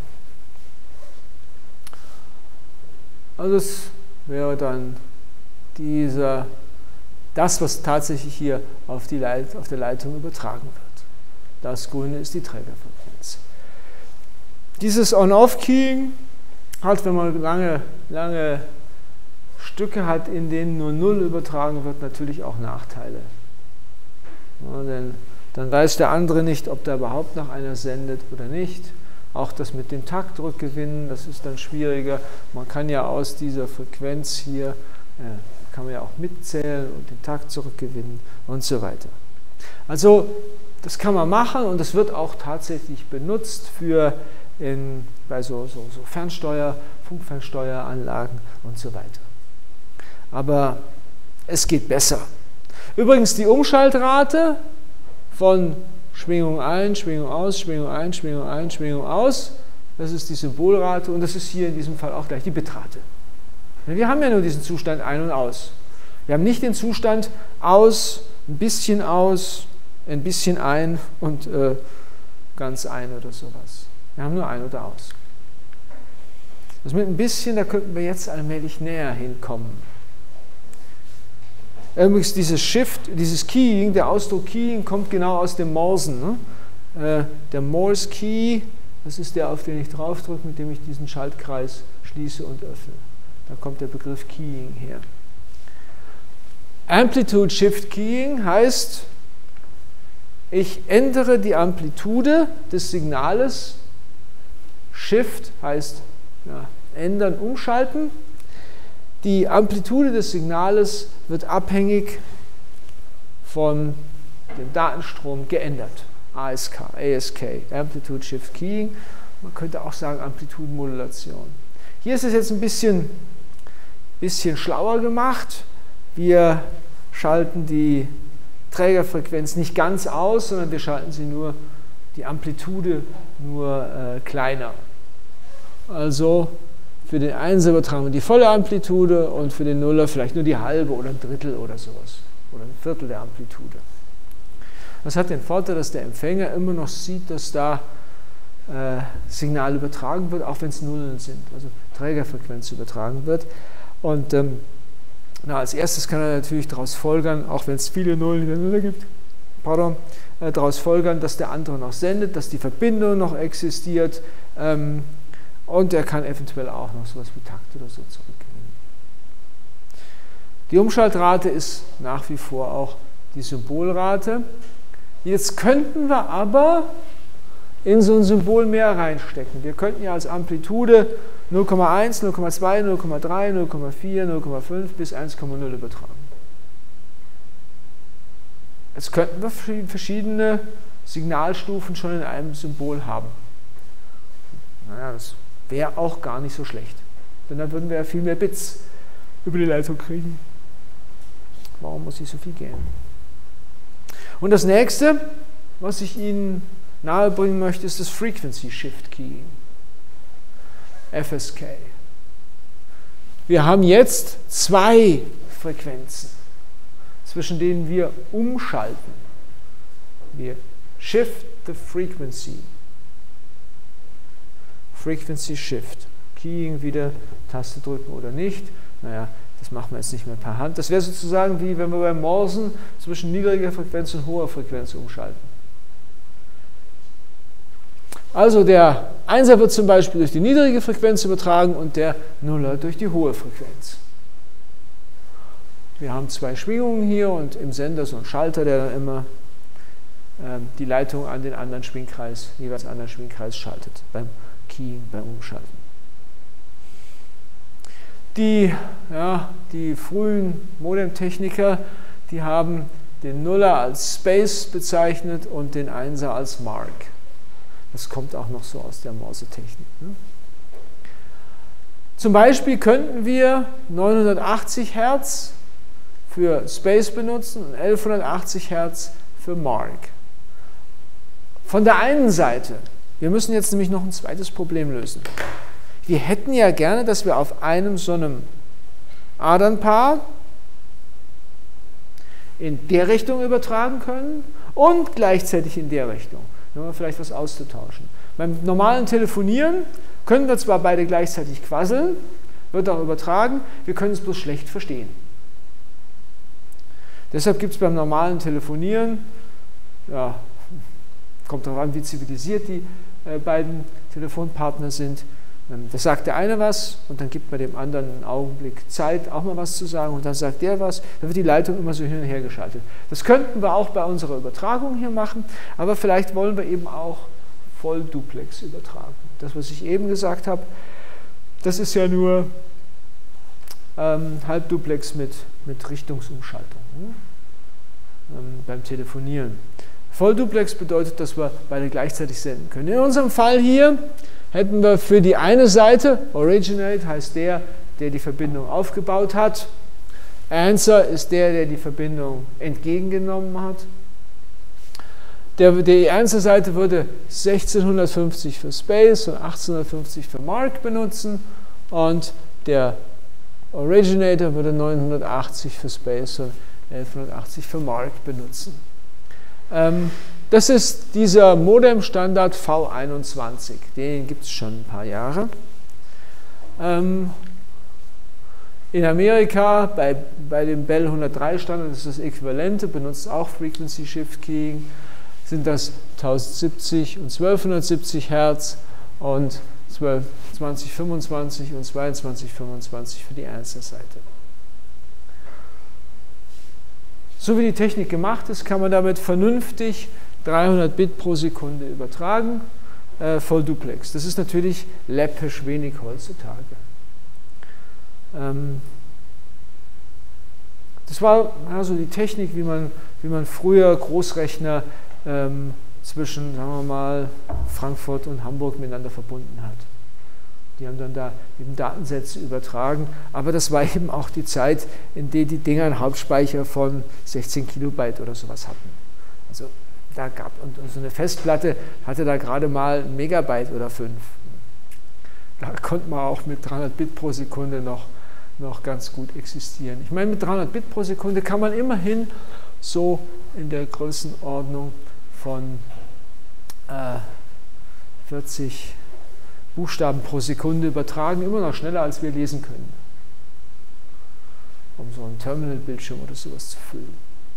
Also das wäre dann dieser, das, was tatsächlich hier auf, die Leit, auf der Leitung übertragen wird. Das Grüne ist die Trägerfrequenz. Dieses On-Off-Keying hat, wenn man lange, lange Stücke hat, in denen nur null übertragen wird, natürlich auch Nachteile. Ja, denn dann weiß der andere nicht, ob da überhaupt noch einer sendet oder nicht. Auch das mit dem Takt rückgewinnen, das ist dann schwieriger. Man kann ja aus dieser Frequenz hier, äh, kann man ja auch mitzählen und den Takt zurückgewinnen und so weiter. Also das kann man machen und das wird auch tatsächlich benutzt für in, bei so, so, so Fernsteuer, Funkfernsteueranlagen und so weiter. Aber es geht besser. Übrigens die Umschaltrate von Schwingung ein, Schwingung aus, Schwingung ein, Schwingung ein, Schwingung aus. Das ist die Symbolrate und das ist hier in diesem Fall auch gleich die Bitrate. Wir haben ja nur diesen Zustand ein und aus. Wir haben nicht den Zustand aus, ein bisschen aus, ein bisschen ein und äh, ganz ein oder sowas. Wir haben nur ein oder aus. Das mit ein bisschen, da könnten wir jetzt allmählich näher hinkommen. Übrigens dieses Shift, dieses Keying, der Ausdruck Keying kommt genau aus dem Morsen. Ne? Äh, der Morse Key, das ist der, auf den ich draufdrücke, mit dem ich diesen Schaltkreis schließe und öffne. Da kommt der Begriff Keying her. Amplitude Shift Keying heißt, ich ändere die Amplitude des Signales. Shift heißt ja, ändern, umschalten. Die Amplitude des Signales wird abhängig von dem Datenstrom geändert. A S K, A S K, Amplitude Shift Keying. Man könnte auch sagen Amplitudenmodulation. Hier ist es jetzt ein bisschen, bisschen schlauer gemacht. Wir schalten die Trägerfrequenz nicht ganz aus, sondern wir schalten sie nur, die Amplitude nur äh, kleiner. Also für den Einser übertragen wir die volle Amplitude und für den Nuller vielleicht nur die halbe oder ein Drittel oder sowas. Oder ein Viertel der Amplitude. Das hat den Vorteil, dass der Empfänger immer noch sieht, dass da äh, Signal übertragen wird, auch wenn es Nullen sind, also Trägerfrequenz übertragen wird. Und ähm, na, als erstes kann er natürlich daraus folgern, auch wenn es viele Nullen in der Nuller gibt, pardon, äh, daraus folgern, dass der andere noch sendet, dass die Verbindung noch existiert. Ähm, Und er kann eventuell auch noch sowas wie Takt oder so zurückgewinnen. Die Umschaltrate ist nach wie vor auch die Symbolrate. Jetzt könnten wir aber in so ein Symbol mehr reinstecken. Wir könnten ja als Amplitude null Komma eins, null Komma zwei, null Komma drei, null Komma vier, null Komma fünf bis eins Komma null übertragen. Jetzt könnten wir verschiedene Signalstufen schon in einem Symbol haben. Naja, das wäre auch gar nicht so schlecht. Denn dann würden wir ja viel mehr Bits über die Leitung kriegen. Warum muss ich so viel gehen? Und das nächste, was ich Ihnen nahebringen möchte, ist das Frequency Shift Keying. F S K. Wir haben jetzt zwei Frequenzen, zwischen denen wir umschalten. Wir shift the frequency. Frequency Shift. Keying wieder, Taste drücken oder nicht. Naja, das machen wir jetzt nicht mehr per Hand. Das wäre sozusagen wie wenn wir beim Morsen zwischen niedriger Frequenz und hoher Frequenz umschalten. Also der Einser wird zum Beispiel durch die niedrige Frequenz übertragen und der Nuller durch die hohe Frequenz. Wir haben zwei Schwingungen hier und im Sender so ein Schalter, der dann immer äh, die Leitung an den anderen Schwingkreis, jeweils anderen Schwingkreis schaltet, beim Keying, beim Umschalten. Die, ja, die frühen Modemtechniker, die haben den Nuller als Space bezeichnet und den Einser als Mark. Das kommt auch noch so aus der Morsetechnik. Ne? Zum Beispiel könnten wir neunhundertachtzig Hertz für Space benutzen und elfhundertachtzig Hertz für Mark. Von der einen Seite, wir müssen jetzt nämlich noch ein zweites Problem lösen. Wir hätten ja gerne, dass wir auf einem so einem Adernpaar in der Richtung übertragen können und gleichzeitig in der Richtung. Nur vielleicht was auszutauschen. Beim normalen Telefonieren können wir zwar beide gleichzeitig quasseln, wird auch übertragen, wir können es bloß schlecht verstehen. Deshalb gibt es beim normalen Telefonieren, ja, kommt darauf an, wie zivilisiert die äh, beiden Telefonpartner sind. Ähm, da sagt der eine was und dann gibt man dem anderen einen Augenblick Zeit, auch mal was zu sagen und dann sagt der was, dann wird die Leitung immer so hin und her geschaltet. Das könnten wir auch bei unserer Übertragung hier machen, aber vielleicht wollen wir eben auch Vollduplex übertragen. Das, was ich eben gesagt habe, das ist ja nur ähm, Halbduplex mit, mit Richtungsumschaltung, ne? ähm, beim Telefonieren. Vollduplex bedeutet, dass wir beide gleichzeitig senden können. In unserem Fall hier hätten wir für die eine Seite, Originate heißt der, der die Verbindung aufgebaut hat. Answer ist der, der die Verbindung entgegengenommen hat. Der, die Answer-Seite würde sechzehnhundertfünfzig für Space und achtzehnhundertfünfzig für Mark benutzen und der Originator würde neunhundertachtzig für Space und elfhundertachtzig für Mark benutzen. Ähm, das ist dieser Modem-Standard V einundzwanzig. Den gibt es schon ein paar Jahre. Ähm, in Amerika bei, bei dem Bell hundertdrei Standard, das ist das Äquivalente, benutzt auch Frequency Shift Keying, sind das tausendsiebzig und zwölfhundertsiebzig Hertz und zwanzig fünfundzwanzig und zweiundzwanzig fünfundzwanzig für die Answer-Seite. So wie die Technik gemacht ist, kann man damit vernünftig dreihundert Bit pro Sekunde übertragen, äh, Vollduplex. Das ist natürlich läppisch wenig heutzutage. Ähm, das war also die Technik, wie man, wie man früher Großrechner ähm, zwischen, sagen wir mal, Frankfurt und Hamburg miteinander verbunden hat. Die haben dann da eben Datensätze übertragen, aber das war eben auch die Zeit, in der die Dinger einen Hauptspeicher von sechzehn Kilobyte oder sowas hatten. Also da gab, und so eine Festplatte hatte da gerade mal ein Megabyte oder fünf. Da konnte man auch mit dreihundert Bit pro Sekunde noch, noch ganz gut existieren. Ich meine, mit dreihundert Bit pro Sekunde kann man immerhin so in der Größenordnung von äh, vierzig Buchstaben pro Sekunde übertragen, immer noch schneller, als wir lesen können, um so einen Terminal-Bildschirm oder sowas zu füllen.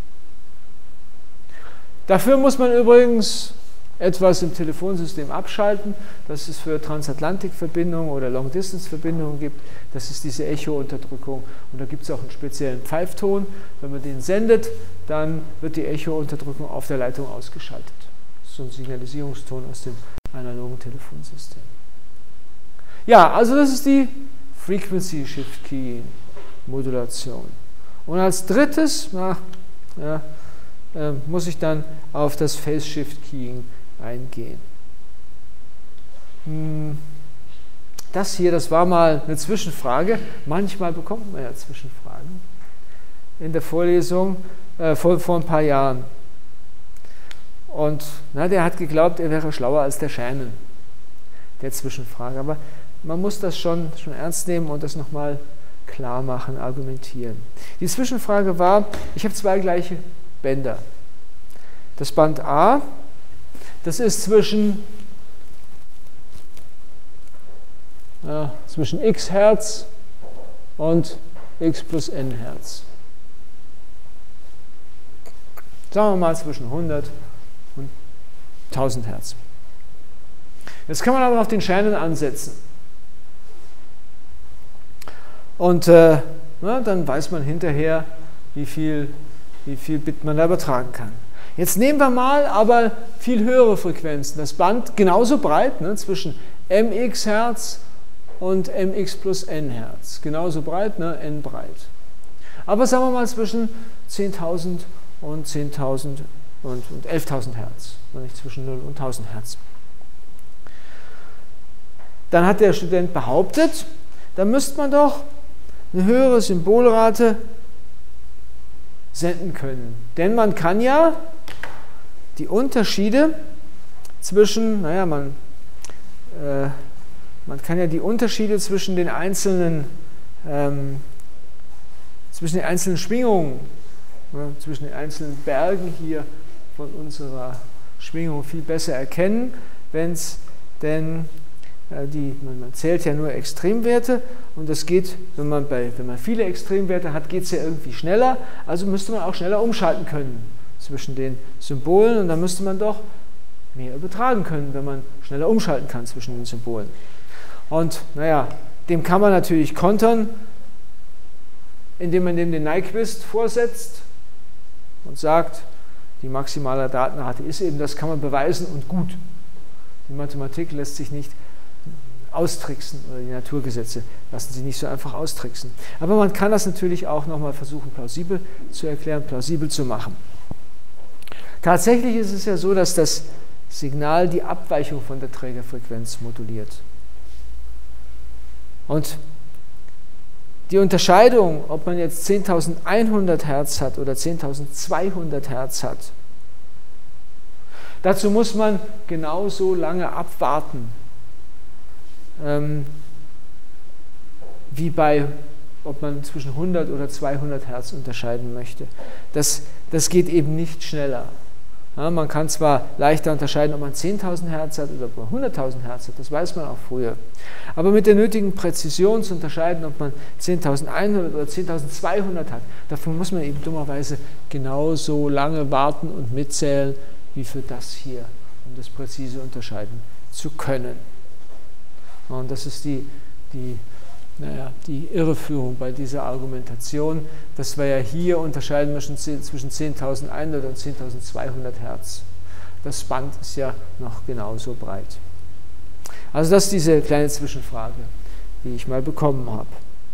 Dafür muss man übrigens etwas im Telefonsystem abschalten, das es für Transatlantikverbindungen oder Long-Distance-Verbindungen gibt. Das ist diese Echo-Unterdrückung und da gibt es auch einen speziellen Pfeifton. Wenn man den sendet, dann wird die Echo-Unterdrückung auf der Leitung ausgeschaltet. Das ist so ein Signalisierungston aus dem analogen Telefonsystem. Ja, also das ist die Frequency Shift Keying Modulation. Und als drittes na, ja, äh, muss ich dann auf das Phase Shift Keying eingehen. Hm. Das hier, das war mal eine Zwischenfrage. Manchmal bekommt man ja Zwischenfragen in der Vorlesung äh, vor, vor ein paar Jahren. Und na, der hat geglaubt, er wäre schlauer als der Shannon, der Zwischenfrage. Aber man muss das schon, schon ernst nehmen und das nochmal klar machen, argumentieren. Die Zwischenfrage war, ich habe zwei gleiche Bänder. Das Band A, das ist zwischen, ja, zwischen x Hertz und x plus n Hertz. Sagen wir mal zwischen hundert und tausend Hertz. Jetzt kann man aber auf den Shannon ansetzen. Und äh, na, dann weiß man hinterher, wie viel, wie viel Bit man da übertragen kann. Jetzt nehmen wir mal aber viel höhere Frequenzen. Das Band genauso breit, ne, zwischen mx Hertz und mx plus n Hertz. Genauso breit, ne, n breit. Aber sagen wir mal zwischen zehntausend und zehntausend und, und elftausend Hertz. Nicht zwischen null und tausend Hertz. Dann hat der Student behauptet, da müsste man doch eine höhere Symbolrate senden können. Denn man kann ja die Unterschiede zwischen, naja, man, äh, man kann ja die Unterschiede zwischen den einzelnen, ähm, zwischen den einzelnen Schwingungen, ne, zwischen den einzelnen Bergen hier von unserer Schwingung viel besser erkennen, wenn es denn Die, man, man zählt ja nur Extremwerte und das geht, wenn man, bei, wenn man viele Extremwerte hat, geht es ja irgendwie schneller, also müsste man auch schneller umschalten können zwischen den Symbolen und dann müsste man doch mehr übertragen können, wenn man schneller umschalten kann zwischen den Symbolen. Und naja, dem kann man natürlich kontern, indem man dem den Nyquist vorsetzt und sagt, die maximale Datenrate ist eben, das kann man beweisen und gut. Die Mathematik lässt sich nicht austricksen, oder die Naturgesetze lassen sich nicht so einfach austricksen. Aber man kann das natürlich auch nochmal versuchen, plausibel zu erklären, plausibel zu machen. Tatsächlich ist es ja so, dass das Signal die Abweichung von der Trägerfrequenz moduliert. Und die Unterscheidung, ob man jetzt zehntausendeinhundert Hertz hat oder zehntausendzweihundert Hertz hat, dazu muss man genauso lange abwarten, ähm, wie bei, ob man zwischen hundert oder zweihundert Hertz unterscheiden möchte. Das, das geht eben nicht schneller. Ja, man kann zwar leichter unterscheiden, ob man zehntausend Hertz hat oder ob man hunderttausend Hertz hat, das weiß man auch früher. Aber mit der nötigen Präzision zu unterscheiden, ob man zehntausendeinhundert oder zehntausendzweihundert hat, dafür muss man eben dummerweise genauso lange warten und mitzählen, wie für das hier, um das präzise unterscheiden zu können. Und das ist die, die, naja, die Irreführung bei dieser Argumentation, dass wir ja hier unterscheiden müssen zwischen zehntausendeinhundert und zehntausendzweihundert Hertz. Das Band ist ja noch genauso breit. Also das ist diese kleine Zwischenfrage, die ich mal bekommen habe.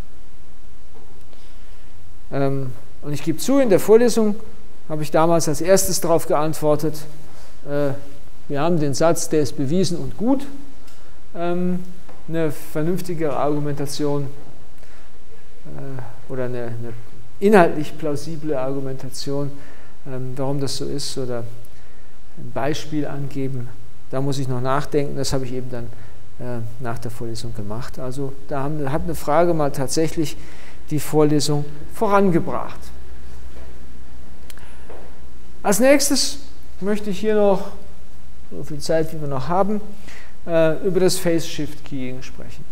Ähm, und ich gebe zu, in der Vorlesung habe ich damals als erstes darauf geantwortet, äh, wir haben den Satz, der ist bewiesen und gut. Ähm, eine vernünftige Argumentation äh, oder eine, eine inhaltlich plausible Argumentation, ähm, warum das so ist, oder ein Beispiel angeben, da muss ich noch nachdenken, das habe ich eben dann äh, nach der Vorlesung gemacht. Also da haben, hat eine Frage mal tatsächlich die Vorlesung vorangebracht. Als nächstes möchte ich hier noch, so viel Zeit wie wir noch haben, über das Phase-Shift-Keying sprechen.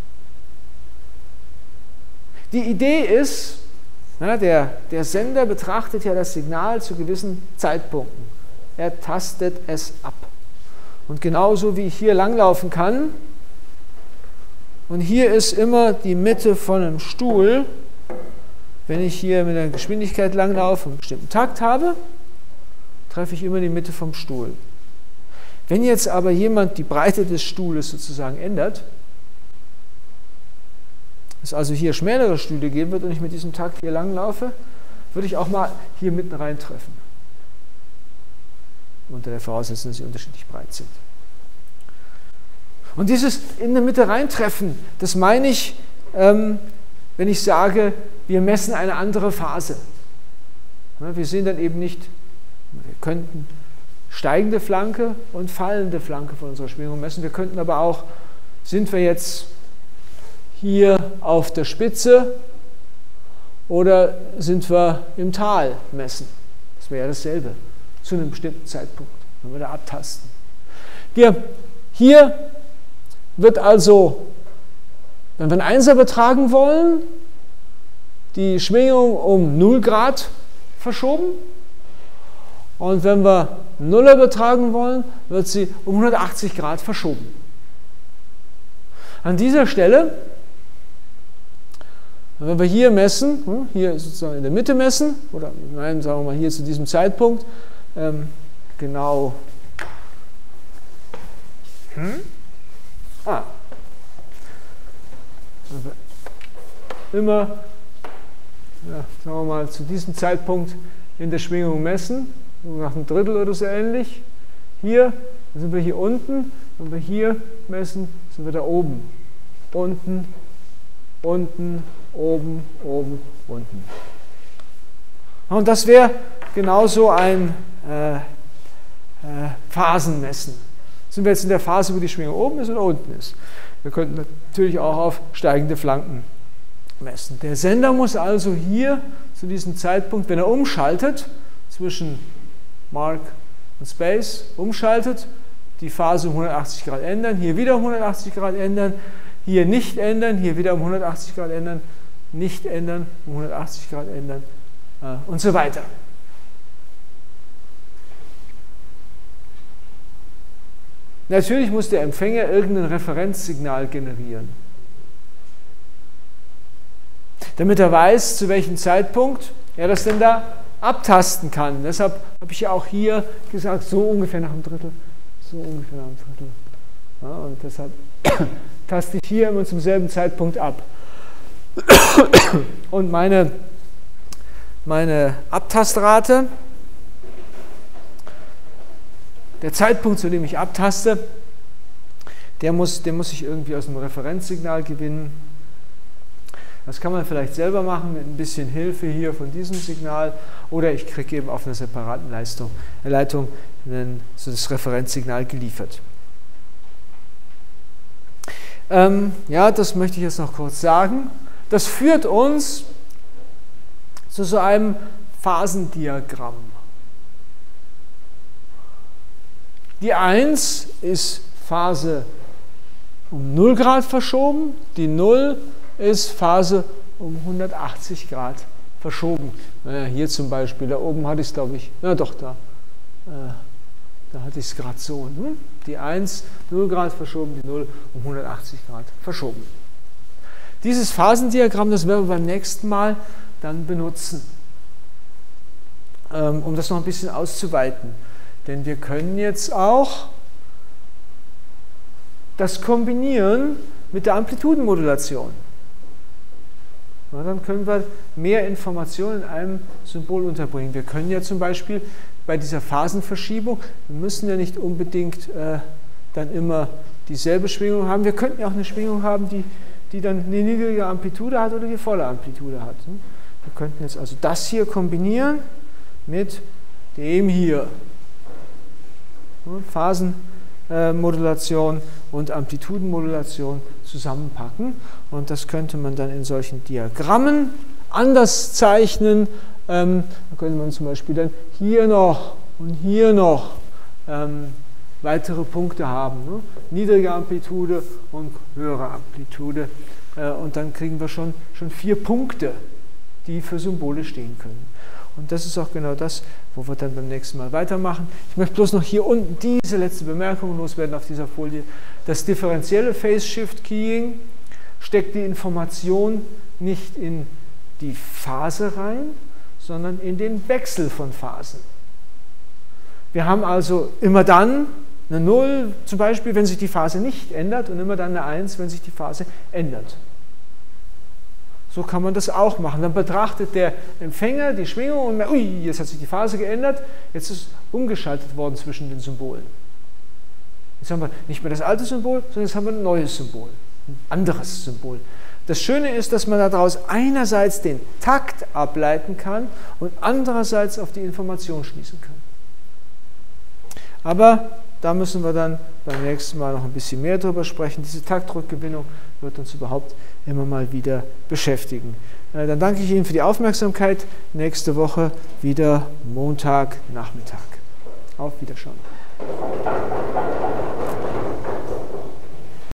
Die Idee ist, ja, der, der Sender betrachtet ja das Signal zu gewissen Zeitpunkten. Er tastet es ab. Und genauso wie ich hier langlaufen kann, und hier ist immer die Mitte von einem Stuhl, wenn ich hier mit einer Geschwindigkeit langlaufe und einen bestimmten Takt habe, treffe ich immer die Mitte vom Stuhl. Wenn jetzt aber jemand die Breite des Stuhles sozusagen ändert, es also hier schmälere Stühle geben wird und ich mit diesem Takt hier lang laufe, würde ich auch mal hier mitten rein treffen. Unter der Voraussetzung, dass sie unterschiedlich breit sind. Und dieses in der Mitte reintreffen, das meine ich, ähm, wenn ich sage, wir messen eine andere Phase. Ja, wir sehen dann eben nicht, wir könnten steigende Flanke und fallende Flanke von unserer Schwingung messen. Wir könnten aber auch, sind wir jetzt hier auf der Spitze oder sind wir im Tal messen? Das wäre ja dasselbe, zu einem bestimmten Zeitpunkt, wenn wir da abtasten. Wir, hier wird also, wenn wir einen Einser betragen wollen, die Schwingung um null Grad verschoben. Und wenn wir Nuller betragen wollen, wird sie um hundertachtzig Grad verschoben. An dieser Stelle, wenn wir hier messen, hier sozusagen in der Mitte messen, oder nein, sagen wir mal hier zu diesem Zeitpunkt, ähm, genau, hm? ah, immer, ja, sagen wir mal, zu diesem Zeitpunkt in der Schwingung messen, nach einem Drittel oder so ähnlich. Hier sind wir hier unten, wenn wir hier messen, sind wir da oben. Unten, unten, oben, oben, unten. Und das wäre genauso ein äh, äh, Phasenmessen. Sind wir jetzt in der Phase, wo die Schwingung oben ist oder unten ist? Wir könnten natürlich auch auf steigende Flanken messen. Der Sender muss also hier zu diesem Zeitpunkt, wenn er umschaltet, zwischen Mark und Space umschaltet, die Phase um hundertachtzig Grad ändern, hier wieder um hundertachtzig Grad ändern, hier nicht ändern, hier wieder um hundertachtzig Grad ändern, nicht ändern, um hundertachtzig Grad ändern äh, und so weiter. Natürlich muss der Empfänger irgendein Referenzsignal generieren, damit er weiß, zu welchem Zeitpunkt er das denn da abtasten kann. Deshalb habe ich ja auch hier gesagt, so ungefähr nach einem Drittel, so ungefähr nach einem Drittel. Ja, und deshalb taste ich hier immer zum selben Zeitpunkt ab. Und meine, meine Abtastrate, der Zeitpunkt, zu dem ich abtaste, der muss, der muss ich irgendwie aus einem Referenzsignal gewinnen. Das kann man vielleicht selber machen mit ein bisschen Hilfe hier von diesem Signal, oder ich kriege eben auf einer separaten Leistung, Leitung ein, so das Referenzsignal geliefert. Ähm, ja, das möchte ich jetzt noch kurz sagen. Das führt uns zu so einem Phasendiagramm. Die eins ist Phase um null Grad verschoben, die null ist Phase um hundertachtzig Grad verschoben. Naja, hier zum Beispiel, da oben hatte ich es, glaube ich, na doch, da, äh, da hatte ich es gerade so. Ne? Die eins, null Grad verschoben, die null um hundertachtzig Grad verschoben. Dieses Phasendiagramm, das werden wir beim nächsten Mal dann benutzen, ähm, um das noch ein bisschen auszuweiten. Denn wir können jetzt auch das kombinieren mit der Amplitudenmodulation. Na, dann können wir mehr Informationen in einem Symbol unterbringen. Wir können ja zum Beispiel bei dieser Phasenverschiebung, wir müssen ja nicht unbedingt äh, dann immer dieselbe Schwingung haben. Wir könnten ja auch eine Schwingung haben, die, die dann eine niedrige Amplitude hat oder die volle Amplitude hat. Wir könnten jetzt also das hier kombinieren mit dem hier. Phasenmodulation und Amplitudenmodulation zusammenpacken. Und das könnte man dann in solchen Diagrammen anders zeichnen. Ähm, da könnte man zum Beispiel dann hier noch und hier noch ähm, weitere Punkte haben. Ne? Niedrige Amplitude und höhere Amplitude. Äh, und dann kriegen wir schon, schon vier Punkte, die für Symbole stehen können. Und das ist auch genau das, wo wir dann beim nächsten Mal weitermachen. Ich möchte bloß noch hier unten diese letzte Bemerkung loswerden auf dieser Folie. Das differenzielle Phase-Shift-Keying steckt die Information nicht in die Phase rein, sondern in den Wechsel von Phasen. Wir haben also immer dann eine null, zum Beispiel, wenn sich die Phase nicht ändert, und immer dann eine eins, wenn sich die Phase ändert. So kann man das auch machen. Dann betrachtet der Empfänger die Schwingung und merkt, ui, jetzt hat sich die Phase geändert, jetzt ist umgeschaltet worden zwischen den Symbolen. Jetzt haben wir nicht mehr das alte Symbol, sondern jetzt haben wir ein neues Symbol, ein anderes Symbol. Das Schöne ist, dass man daraus einerseits den Takt ableiten kann und andererseits auf die Information schließen kann. Aber da müssen wir dann beim nächsten Mal noch ein bisschen mehr drüber sprechen. Diese Taktrückgewinnung wird uns überhaupt immer mal wieder beschäftigen. Dann danke ich Ihnen für die Aufmerksamkeit. Nächste Woche wieder Montagnachmittag. Auf Wiedersehen.